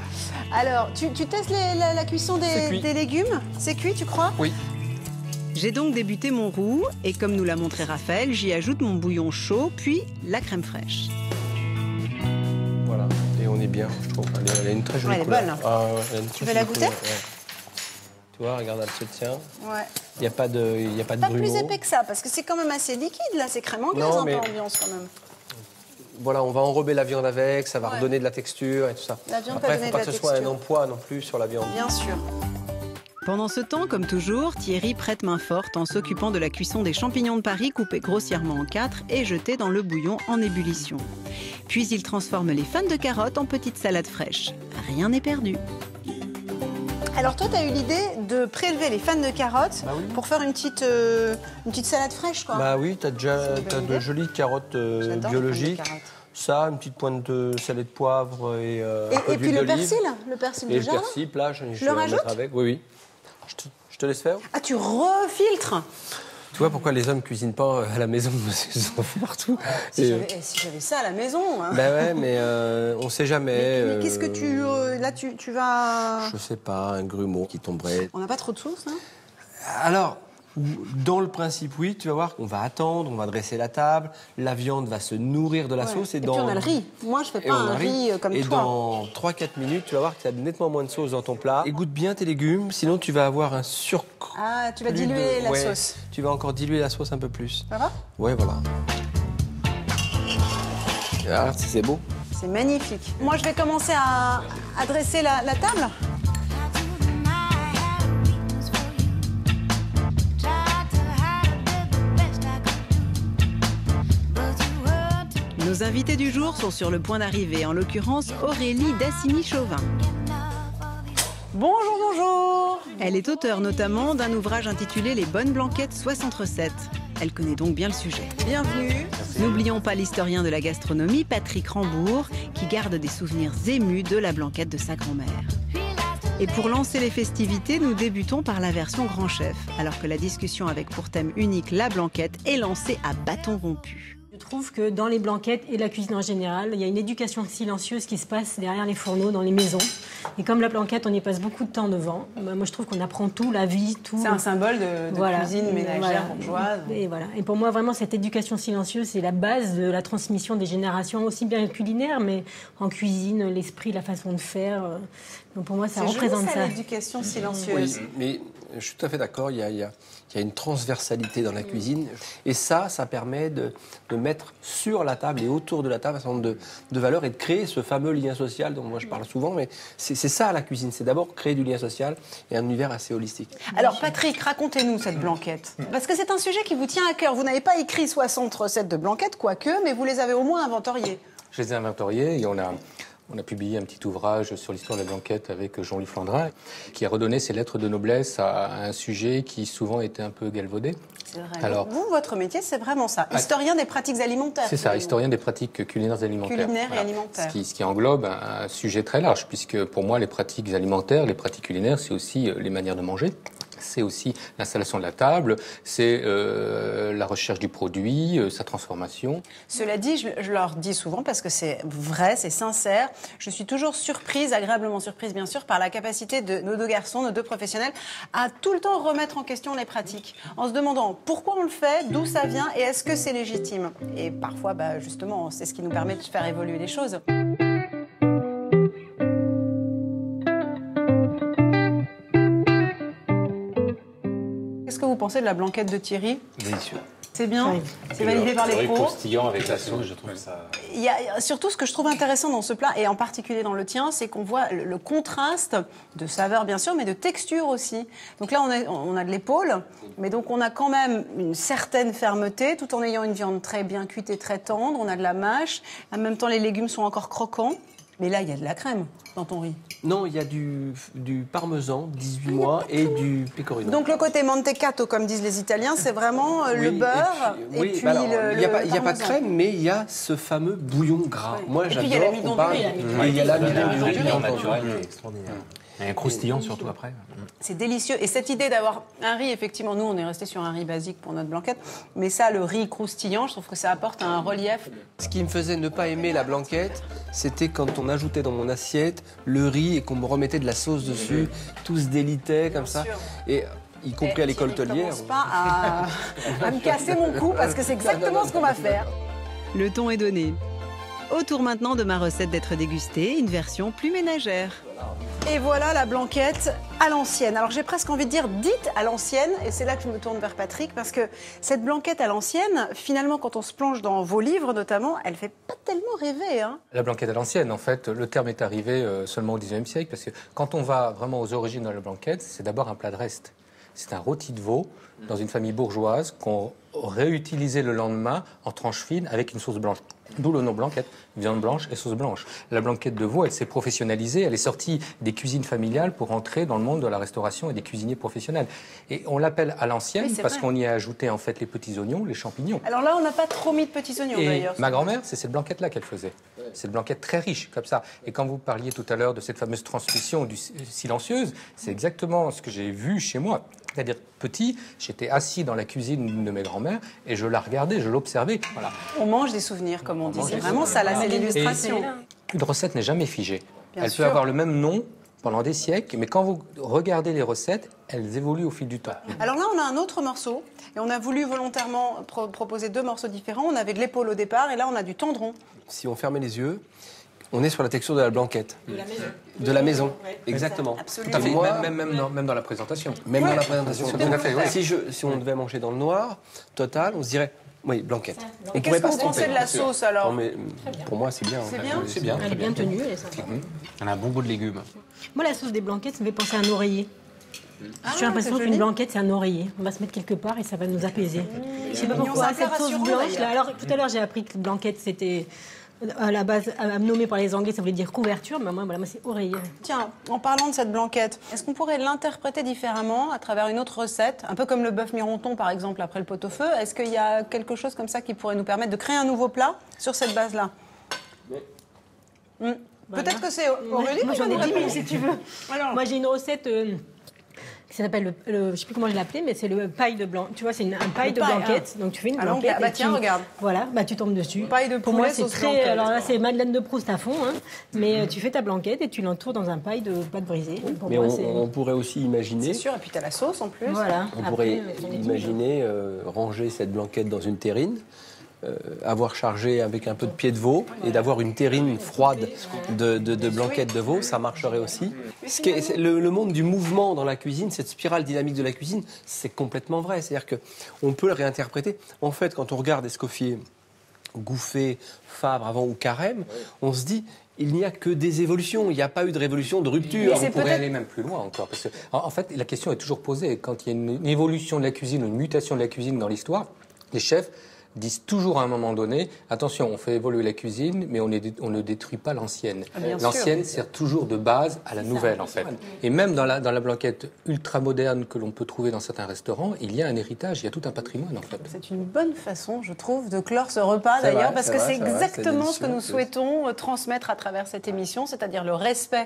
[SPEAKER 1] Alors, tu, tu testes les- la, la cuisson
[SPEAKER 3] C'est
[SPEAKER 1] des,
[SPEAKER 3] cuit.
[SPEAKER 1] des légumes? C'est cuit, tu crois?
[SPEAKER 3] Oui.
[SPEAKER 6] J'ai donc débuté mon roux et comme nous l'a montré Raphaël, j'y ajoute mon bouillon chaud, puis la crème fraîche.
[SPEAKER 3] Voilà. Et on est bien, je trouve. Elle, est- elle a une très jolie
[SPEAKER 1] Ouais, elle est
[SPEAKER 3] couleur.
[SPEAKER 1] bonne, hein.
[SPEAKER 3] Ah, ouais, elle a une très
[SPEAKER 1] Tu veux la
[SPEAKER 3] jolie
[SPEAKER 1] goûter?
[SPEAKER 3] couleur, ouais. Tu vois, regarde, elle se tient.
[SPEAKER 1] Ouais.
[SPEAKER 3] Il n'y a pas de, il y a pas de
[SPEAKER 1] Pas
[SPEAKER 3] grumeaux.
[SPEAKER 1] plus épais que ça, parce que c'est quand même assez liquide, là. C'est crème anglaise,
[SPEAKER 3] Non,
[SPEAKER 1] un
[SPEAKER 3] mais-
[SPEAKER 1] peu ambiance, quand même.
[SPEAKER 3] Voilà, on va enrober la viande avec, ça va
[SPEAKER 1] Ouais.
[SPEAKER 3] redonner de la texture et tout ça.
[SPEAKER 1] La viande peut
[SPEAKER 3] Après, il
[SPEAKER 1] donner
[SPEAKER 3] ne faut pas
[SPEAKER 1] de
[SPEAKER 3] que
[SPEAKER 1] la
[SPEAKER 3] ce soit un
[SPEAKER 1] texture.
[SPEAKER 3] empois non plus sur la viande.
[SPEAKER 1] Bien sûr.
[SPEAKER 6] Pendant ce temps, comme toujours, Thierry prête main forte en s'occupant de la cuisson des champignons de Paris coupés grossièrement en quatre et jetés dans le bouillon en ébullition. Puis il transforme les fans de carottes en petites salades fraîches. Rien n'est perdu.
[SPEAKER 1] Alors, toi, tu as eu l'idée de prélever les fans de carottes
[SPEAKER 3] Bah oui.
[SPEAKER 1] pour faire une petite, euh, une petite salade fraîche, quoi.
[SPEAKER 3] Bah oui, tu as déjà
[SPEAKER 1] C'est une bonne
[SPEAKER 3] t'as de
[SPEAKER 1] idée.
[SPEAKER 3] jolies carottes euh,
[SPEAKER 1] J'adore les
[SPEAKER 3] biologiques.
[SPEAKER 1] fans de carottes.
[SPEAKER 3] Ça, une petite pointe de salé de poivre et, euh, un peu
[SPEAKER 1] Et, et puis
[SPEAKER 3] d'huile
[SPEAKER 1] le
[SPEAKER 3] d'olive.
[SPEAKER 1] persil, le persil
[SPEAKER 3] Et
[SPEAKER 1] du
[SPEAKER 3] le
[SPEAKER 1] jardin.
[SPEAKER 3] persil, là, je, je
[SPEAKER 1] le
[SPEAKER 3] vais en mettre
[SPEAKER 1] rajoute
[SPEAKER 3] avec. Oui, oui. Je te, je te laisse faire.
[SPEAKER 1] Ah, tu refiltres.
[SPEAKER 3] Tu vois pourquoi les hommes ne cuisinent pas à la maison? Parce qu'ils en font partout.
[SPEAKER 1] Si
[SPEAKER 3] Et,
[SPEAKER 1] j'avais eh, si j'avais ça à la maison. Hein.
[SPEAKER 3] bah ouais, mais euh, on sait jamais.
[SPEAKER 1] mais mais
[SPEAKER 3] euh,
[SPEAKER 1] qu'est-ce que tu... euh, là, tu, tu vas...
[SPEAKER 3] Je sais pas, un grumeau qui tomberait.
[SPEAKER 1] On n'a pas trop de sauce, hein?
[SPEAKER 3] Alors, dans le principe, oui, tu vas voir qu'on va attendre, on va dresser la table, la viande va se nourrir de la
[SPEAKER 1] Ouais.
[SPEAKER 3] sauce. Et,
[SPEAKER 1] Et
[SPEAKER 3] dans...
[SPEAKER 1] puis on a le riz. Moi, je fais
[SPEAKER 3] Et
[SPEAKER 1] pas
[SPEAKER 3] on a
[SPEAKER 1] un
[SPEAKER 3] le
[SPEAKER 1] riz euh, comme
[SPEAKER 3] et
[SPEAKER 1] toi.
[SPEAKER 3] dans trois quatre minutes, tu vas voir qu'il y a nettement moins de sauce dans ton plat. Égoutte bien tes légumes, sinon tu vas avoir un surcroît.
[SPEAKER 1] Ah, tu vas
[SPEAKER 3] de-
[SPEAKER 1] diluer la
[SPEAKER 3] ouais,
[SPEAKER 1] sauce.
[SPEAKER 3] Tu vas encore diluer la sauce un peu plus.
[SPEAKER 1] Ça va?
[SPEAKER 3] Ouais, voilà. Ah, c'est beau.
[SPEAKER 1] C'est magnifique. Moi, je vais commencer à, à dresser la, la table.
[SPEAKER 6] Nos invités du jour sont sur le point d'arriver, en l'occurrence Aurélie Dassigny-Chauvin.
[SPEAKER 1] Bonjour, bonjour.
[SPEAKER 6] Elle est auteure notamment d'un ouvrage intitulé Les bonnes blanquettes soixante recettes. Elle connaît donc bien le sujet.
[SPEAKER 1] Bienvenue.
[SPEAKER 6] N'oublions pas l'historien de la gastronomie, Patrick Rambourg, qui garde des souvenirs émus de la blanquette de sa grand-mère. Et pour lancer les festivités, nous débutons par la version grand chef, alors que la discussion avec pour thème unique la blanquette est lancée à bâton rompu.
[SPEAKER 11] Je trouve que dans les blanquettes et la cuisine en général, il y a une éducation silencieuse qui se passe derrière les fourneaux, dans les maisons. Et comme la blanquette, on y passe beaucoup de temps devant, bah, moi je trouve qu'on apprend tout, la vie, tout.
[SPEAKER 1] C'est un symbole de, de
[SPEAKER 11] Voilà.
[SPEAKER 1] cuisine ménagère
[SPEAKER 11] Voilà.
[SPEAKER 1] bourgeoise.
[SPEAKER 11] Et, voilà. Et pour moi, vraiment, cette éducation silencieuse, c'est la base de la transmission des générations, aussi bien culinaire, mais en cuisine, l'esprit, la façon de faire. euh. Donc pour moi, ça
[SPEAKER 1] C'est joli,
[SPEAKER 11] représente
[SPEAKER 1] ça,
[SPEAKER 11] ça.
[SPEAKER 1] l'éducation
[SPEAKER 3] Oui,
[SPEAKER 1] silencieuse.
[SPEAKER 3] mais je suis tout à fait d'accord, il y a, il y a- il y a une transversalité dans la cuisine. Et ça, ça permet de, de mettre sur la table et autour de la table un certain nombre de, de valeurs et de créer ce fameux lien social dont moi je parle souvent. Mais c'est c'est ça la cuisine, c'est d'abord créer du lien social et un univers assez holistique.
[SPEAKER 1] Alors, Patrick, racontez-nous cette blanquette. Parce que c'est un sujet qui vous tient à cœur. Vous n'avez pas écrit soixante recettes de blanquettes, quoique, mais vous les avez au moins inventoriées.
[SPEAKER 12] Je les ai inventoriés et on a, on a publié un petit ouvrage sur l'histoire de la blanquette avec Jean-Louis Flandrin, qui a redonné ses lettres de noblesse à un sujet qui souvent était un peu galvaudé.
[SPEAKER 1] C'est vrai.
[SPEAKER 12] Alors-
[SPEAKER 1] vous, votre métier, c'est vraiment ça.
[SPEAKER 12] Ah,
[SPEAKER 1] Historien des pratiques alimentaires.
[SPEAKER 12] C'est ça,
[SPEAKER 1] finalement.
[SPEAKER 12] historien des pratiques culinaires et alimentaires.
[SPEAKER 1] Culinaires et
[SPEAKER 12] Voilà.
[SPEAKER 1] alimentaires.
[SPEAKER 12] Ce qui, ce qui englobe un, un sujet très large, puisque pour moi, les pratiques alimentaires, les pratiques culinaires, c'est aussi euh, les manières de manger. C'est aussi l'installation de la table, c'est euh, la recherche du produit, euh, sa transformation.
[SPEAKER 1] Cela dit, je, je leur dis souvent, parce que c'est vrai, c'est sincère, je suis toujours surprise, agréablement surprise bien sûr, par la capacité de nos deux garçons, nos deux professionnels, à tout le temps remettre en question les pratiques, en se demandant pourquoi on le fait, d'où ça vient et est-ce que c'est légitime. Et parfois, bah, justement, c'est ce qui nous permet de faire évoluer les choses. Qu'est-ce que vous pensez de la blanquette de Thierry?
[SPEAKER 12] Délicieux.
[SPEAKER 1] C'est bien? C'est validé par les
[SPEAKER 12] Le riz
[SPEAKER 1] pros?
[SPEAKER 12] croustillant avec la sauce, je trouve ça...
[SPEAKER 1] Il y a surtout ce que je trouve intéressant dans ce plat, et en particulier dans le tien, c'est qu'on voit le, le contraste de saveur bien sûr, mais de texture aussi. Donc là, on a, on a de l'épaule, mais donc on a quand même une certaine fermeté, tout en ayant une viande très bien cuite et très tendre. On a de la mâche, en même temps les légumes sont encore croquants. Mais là, il y a de la crème dans ton riz.
[SPEAKER 3] Non, il y a du, du parmesan, dix-huit mois, et du pecorino.
[SPEAKER 1] Donc le côté mantecato, comme disent les Italiens, c'est vraiment euh, le
[SPEAKER 3] Oui,
[SPEAKER 1] beurre
[SPEAKER 3] et puis,
[SPEAKER 1] et
[SPEAKER 3] oui,
[SPEAKER 1] puis
[SPEAKER 3] bah alors,
[SPEAKER 1] le,
[SPEAKER 3] il n'y a,
[SPEAKER 1] le
[SPEAKER 3] pas- il y a pas de
[SPEAKER 1] parmesan.
[SPEAKER 3] crème, mais il y a ce fameux bouillon gras. Moi,
[SPEAKER 1] Et puis,
[SPEAKER 3] j'adore.
[SPEAKER 1] il y a l'amidon
[SPEAKER 3] qu'on parle-
[SPEAKER 1] du riz,
[SPEAKER 3] Oui, il y a l'amidon du
[SPEAKER 12] Le
[SPEAKER 3] riz.
[SPEAKER 12] bouillon
[SPEAKER 3] entendu.
[SPEAKER 12] naturel qui est extraordinaire.
[SPEAKER 2] Et un croustillant surtout après.
[SPEAKER 1] C'est délicieux. Et cette idée d'avoir un riz, effectivement, nous, on est resté sur un riz basique pour notre blanquette. Mais ça, le riz croustillant, je trouve que ça apporte un relief.
[SPEAKER 3] Ce qui me faisait ne pas aimer la blanquette, c'était quand on ajoutait dans mon assiette le riz et qu'on me remettait de la sauce dessus. Tout se délitait comme ça. Et y compris à l'école hôtelière.
[SPEAKER 1] Ne commence pas à, à me casser mon cou parce que c'est exactement ce qu'on va faire.
[SPEAKER 13] Le ton est donné. Autour maintenant de ma recette d'être dégustée, une version plus ménagère.
[SPEAKER 1] Et voilà la blanquette à l'ancienne. Alors j'ai presque envie de dire dite à l'ancienne, et c'est là que je me tourne vers Patrick, parce que cette blanquette à l'ancienne, finalement, quand on se plonge dans vos livres notamment, elle fait pas tellement rêver. Hein.
[SPEAKER 12] La blanquette à l'ancienne, en fait, le terme est arrivé euh, seulement au dix-neuvième siècle, parce que quand on va vraiment aux origines de la blanquette, c'est d'abord un plat de reste. C'est un rôti de veau dans une famille bourgeoise qu'on réutilisait le lendemain en tranches fines avec une sauce blanche. D'où le nom blanquette, viande blanche et sauce blanche. La blanquette de veau, elle s'est professionnalisée, elle est sortie des cuisines familiales pour entrer dans le monde de la restauration et des cuisiniers professionnels. Et on l'appelle à l'ancienne
[SPEAKER 1] oui,
[SPEAKER 12] parce
[SPEAKER 1] vrai.
[SPEAKER 12] qu'on y a ajouté en fait les petits oignons, les champignons.
[SPEAKER 1] Alors là, on n'a pas trop mis de petits oignons
[SPEAKER 12] Et
[SPEAKER 1] d'ailleurs.
[SPEAKER 12] ma grand-mère, c'est cette blanquette-là qu'elle faisait. Cette blanquette très riche, comme ça. Et quand vous parliez tout à l'heure de cette fameuse transmission du silencieuse, c'est exactement ce que j'ai vu chez moi. C'est-à-dire, petit, j'étais assis dans la cuisine d'une de mes grand-mères et je la regardais, je l'observais. Voilà.
[SPEAKER 1] On mange des souvenirs, comme on, on dit. C'est
[SPEAKER 12] des
[SPEAKER 1] vraiment ça, là, c'est l'illustration.
[SPEAKER 12] Une recette n'est jamais figée.
[SPEAKER 1] Bien
[SPEAKER 12] Elle
[SPEAKER 1] sûr.
[SPEAKER 12] peut avoir le même nom pendant des siècles, mais quand vous regardez les recettes, elles évoluent au fil du temps.
[SPEAKER 1] Alors là, on a un autre morceau, et on a voulu volontairement pro proposer deux morceaux différents. On avait de l'épaule au départ, et là, on a du tendron.
[SPEAKER 3] Si on fermait les yeux, on est sur la texture de la blanquette.
[SPEAKER 11] De la maison.
[SPEAKER 3] De la maison,
[SPEAKER 11] Ouais,
[SPEAKER 3] exactement.
[SPEAKER 1] Absolument.
[SPEAKER 12] Tout à fait.
[SPEAKER 3] Moi-
[SPEAKER 12] même, même, même, dans, même dans la présentation.
[SPEAKER 3] Même
[SPEAKER 1] Ouais.
[SPEAKER 3] dans la présentation.
[SPEAKER 12] Tout à fait, ouais.
[SPEAKER 3] Si, je, si on devait manger dans le noir, total, on se dirait, oui, blanquette. On
[SPEAKER 1] Et
[SPEAKER 3] pourrait
[SPEAKER 1] qu'est-ce que
[SPEAKER 3] pas
[SPEAKER 1] vous
[SPEAKER 3] se tromper.
[SPEAKER 1] pensez de la sauce, alors?
[SPEAKER 3] Non, mais pour moi, c'est bien.
[SPEAKER 1] C'est
[SPEAKER 3] en fait.
[SPEAKER 1] bien
[SPEAKER 12] C'est bien.
[SPEAKER 11] Elle est bien tenue, elle est sympa.
[SPEAKER 2] Elle a un bon goût de légumes.
[SPEAKER 11] Moi, la sauce des blanquettes, ça me fait penser à un oreiller.
[SPEAKER 1] Ah,
[SPEAKER 11] J'ai l'impression
[SPEAKER 1] c'est
[SPEAKER 11] qu'une
[SPEAKER 1] joli.
[SPEAKER 11] blanquette, c'est un oreiller. On va se mettre quelque part et ça va nous apaiser. Je sais pas
[SPEAKER 1] mignon,
[SPEAKER 11] pourquoi,
[SPEAKER 1] c'est un peu
[SPEAKER 11] cette sauce
[SPEAKER 1] rassurant,
[SPEAKER 11] blanche. Là,
[SPEAKER 1] d'ailleurs.
[SPEAKER 11] alors, tout à l'heure, j'ai appris que blanquette, c'était à la base, à, nommé par les Anglais, ça voulait dire couverture. Mais moi, voilà, moi c'est oreiller.
[SPEAKER 1] Tiens, en parlant de cette blanquette, est-ce qu'on pourrait l'interpréter différemment à travers une autre recette? Un peu comme le bœuf mironton, par exemple, après le pot-au-feu. Est-ce qu'il y a quelque chose comme ça qui pourrait nous permettre de créer un nouveau plat sur cette base-là? Hmm.
[SPEAKER 11] Voilà.
[SPEAKER 1] Peut-être que c'est Aurélie
[SPEAKER 11] Moi,
[SPEAKER 1] qui
[SPEAKER 11] j'en
[SPEAKER 1] va
[SPEAKER 11] ai
[SPEAKER 1] nous
[SPEAKER 11] dix mille
[SPEAKER 1] répondre.
[SPEAKER 11] si tu veux.
[SPEAKER 1] Alors.
[SPEAKER 11] Moi, j'ai une recette euh, qui s'appelle le, le- je sais plus comment je l'ai appelé, mais c'est le paille de blanc. Tu vois, c'est une- un paille
[SPEAKER 1] Le
[SPEAKER 11] de
[SPEAKER 1] paille,
[SPEAKER 11] blanquette. Donc tu fais une
[SPEAKER 1] Ah, donc,
[SPEAKER 11] blanquette.
[SPEAKER 1] bah,
[SPEAKER 11] et
[SPEAKER 1] tiens,
[SPEAKER 11] tu-
[SPEAKER 1] regarde.
[SPEAKER 11] Voilà, bah tu tombes dessus.
[SPEAKER 1] Paille de
[SPEAKER 11] Pour
[SPEAKER 1] poulet,
[SPEAKER 11] moi, c'est
[SPEAKER 1] sauce
[SPEAKER 11] très.
[SPEAKER 1] blanquette.
[SPEAKER 11] Alors là, c'est Madeleine de Proust à fond, hein, mais euh, tu fais ta blanquette et tu l'entoures dans un paille de pâte brisée. Pour
[SPEAKER 3] Mais
[SPEAKER 11] moi,
[SPEAKER 3] on,
[SPEAKER 11] c'est.
[SPEAKER 3] on pourrait aussi imaginer,
[SPEAKER 1] C'est sûr, et puis t'as la sauce en plus.
[SPEAKER 11] Voilà.
[SPEAKER 3] on
[SPEAKER 11] Après,
[SPEAKER 3] pourrait
[SPEAKER 11] euh, on est dit,
[SPEAKER 3] imaginer euh, ranger cette blanquette dans une terrine, euh, avoir chargé avec un peu de pied de veau et d'avoir une terrine froide de, de, de blanquette de veau, ça marcherait aussi. Ce qui est- c'est le, le monde du mouvement dans la cuisine, cette spirale dynamique de la cuisine, c'est complètement vrai. C'est-à-dire que on peut le réinterpréter. En fait, quand on regarde Escoffier, Gouffet, Fabre avant ou Carême, on se dit il n'y a que des évolutions. Il n'y a pas eu de révolution, de rupture.
[SPEAKER 12] On pourrait aller même plus loin encore. Parce que, en, en fait, la question est toujours posée. Quand il y a une, une évolution de la cuisine, une mutation de la cuisine dans l'histoire, les chefs disent toujours à un moment donné, attention, on fait évoluer la cuisine, mais on, est, on ne détruit pas l'ancienne.
[SPEAKER 1] Ah, bien
[SPEAKER 12] L'ancienne
[SPEAKER 1] sûr.
[SPEAKER 12] sert toujours de base à la nouvelle, en fait. Et même dans la, dans la blanquette ultra moderne que l'on peut trouver dans certains restaurants, il y a un héritage, il y a tout un patrimoine, en fait.
[SPEAKER 1] C'est une bonne façon, je trouve, de clore ce repas
[SPEAKER 3] C'est
[SPEAKER 1] d'ailleurs,
[SPEAKER 3] vrai,
[SPEAKER 1] parce
[SPEAKER 3] c'est
[SPEAKER 1] que
[SPEAKER 3] vrai,
[SPEAKER 1] c'est
[SPEAKER 3] c'est vrai, c'est
[SPEAKER 1] exactement ce que nous
[SPEAKER 3] délicieux.
[SPEAKER 1] souhaitons euh, transmettre à travers cette émission, c'est-à-dire le respect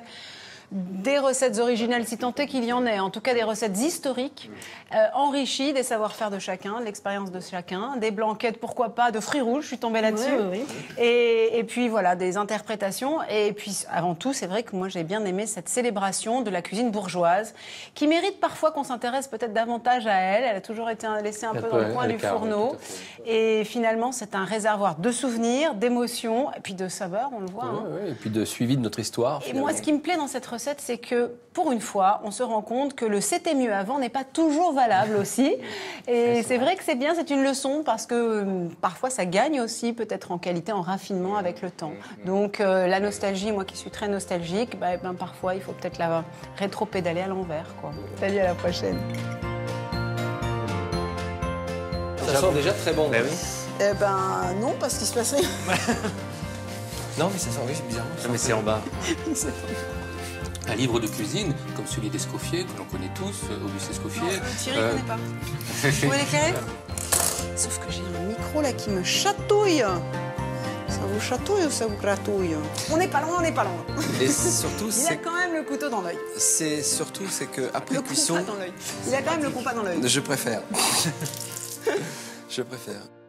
[SPEAKER 1] des recettes originales, si tant est qu'il y en ait, en tout cas des recettes historiques, euh, enrichies des savoir-faire de chacun, de l'expérience de chacun, des blanquettes, pourquoi pas, de fruits rouges, je suis tombée là-dessus,
[SPEAKER 11] Oui, oui,
[SPEAKER 1] et, et puis voilà, des interprétations, et puis avant tout, c'est vrai que moi j'ai bien aimé cette célébration de la cuisine bourgeoise, qui mérite parfois qu'on s'intéresse peut-être davantage à elle, elle a toujours été laissée un
[SPEAKER 12] Elle
[SPEAKER 1] peu
[SPEAKER 12] peut-
[SPEAKER 1] dans le coin
[SPEAKER 12] elle
[SPEAKER 1] du
[SPEAKER 12] est carrée,
[SPEAKER 1] fourneau,
[SPEAKER 12] tout à fait.
[SPEAKER 1] et finalement c'est un réservoir de souvenirs, d'émotions, et puis de saveurs, on le voit. hein.
[SPEAKER 3] Ouais, ouais, et puis de suivi de notre histoire.
[SPEAKER 1] Et moi, ce qui me plaît dans cette recette, c'est que, pour une fois, on se rend compte que le c'était mieux avant n'est pas toujours valable aussi. Et c'est vrai que c'est bien, c'est une leçon, parce que euh, parfois, ça gagne aussi, peut-être en qualité, en raffinement avec le temps. Donc, euh, la nostalgie, moi qui suis très nostalgique, bah, eh ben, parfois, il faut peut-être la rétro-pédaler à l'envers, quoi. Salut, à la prochaine.
[SPEAKER 3] Ça sent déjà très bon.
[SPEAKER 12] Ben oui.
[SPEAKER 1] Eh ben, non, parce qu'il se passe rien.
[SPEAKER 3] Non, mais ça sent, oui, c'est bizarre.
[SPEAKER 12] Ah, mais c'est en bas. Un livre de cuisine, comme celui d'Escoffier, que l'on connaît tous, euh, Auguste Escoffier.
[SPEAKER 1] Thierry,
[SPEAKER 12] Euh,
[SPEAKER 1] ne connaît pas. Vous pouvez l'éclairer? Sauf que j'ai un micro là qui me chatouille. Ça vous chatouille ou ça vous gratouille? On n'est pas loin, on n'est pas loin.
[SPEAKER 14] Et surtout,
[SPEAKER 1] il a quand même le couteau dans l'œil.
[SPEAKER 14] C'est surtout, c'est que après
[SPEAKER 1] le
[SPEAKER 14] cuisson,
[SPEAKER 1] compas dans l'œil. Il a quand même le compas dans l'œil.
[SPEAKER 14] Je préfère. Je préfère.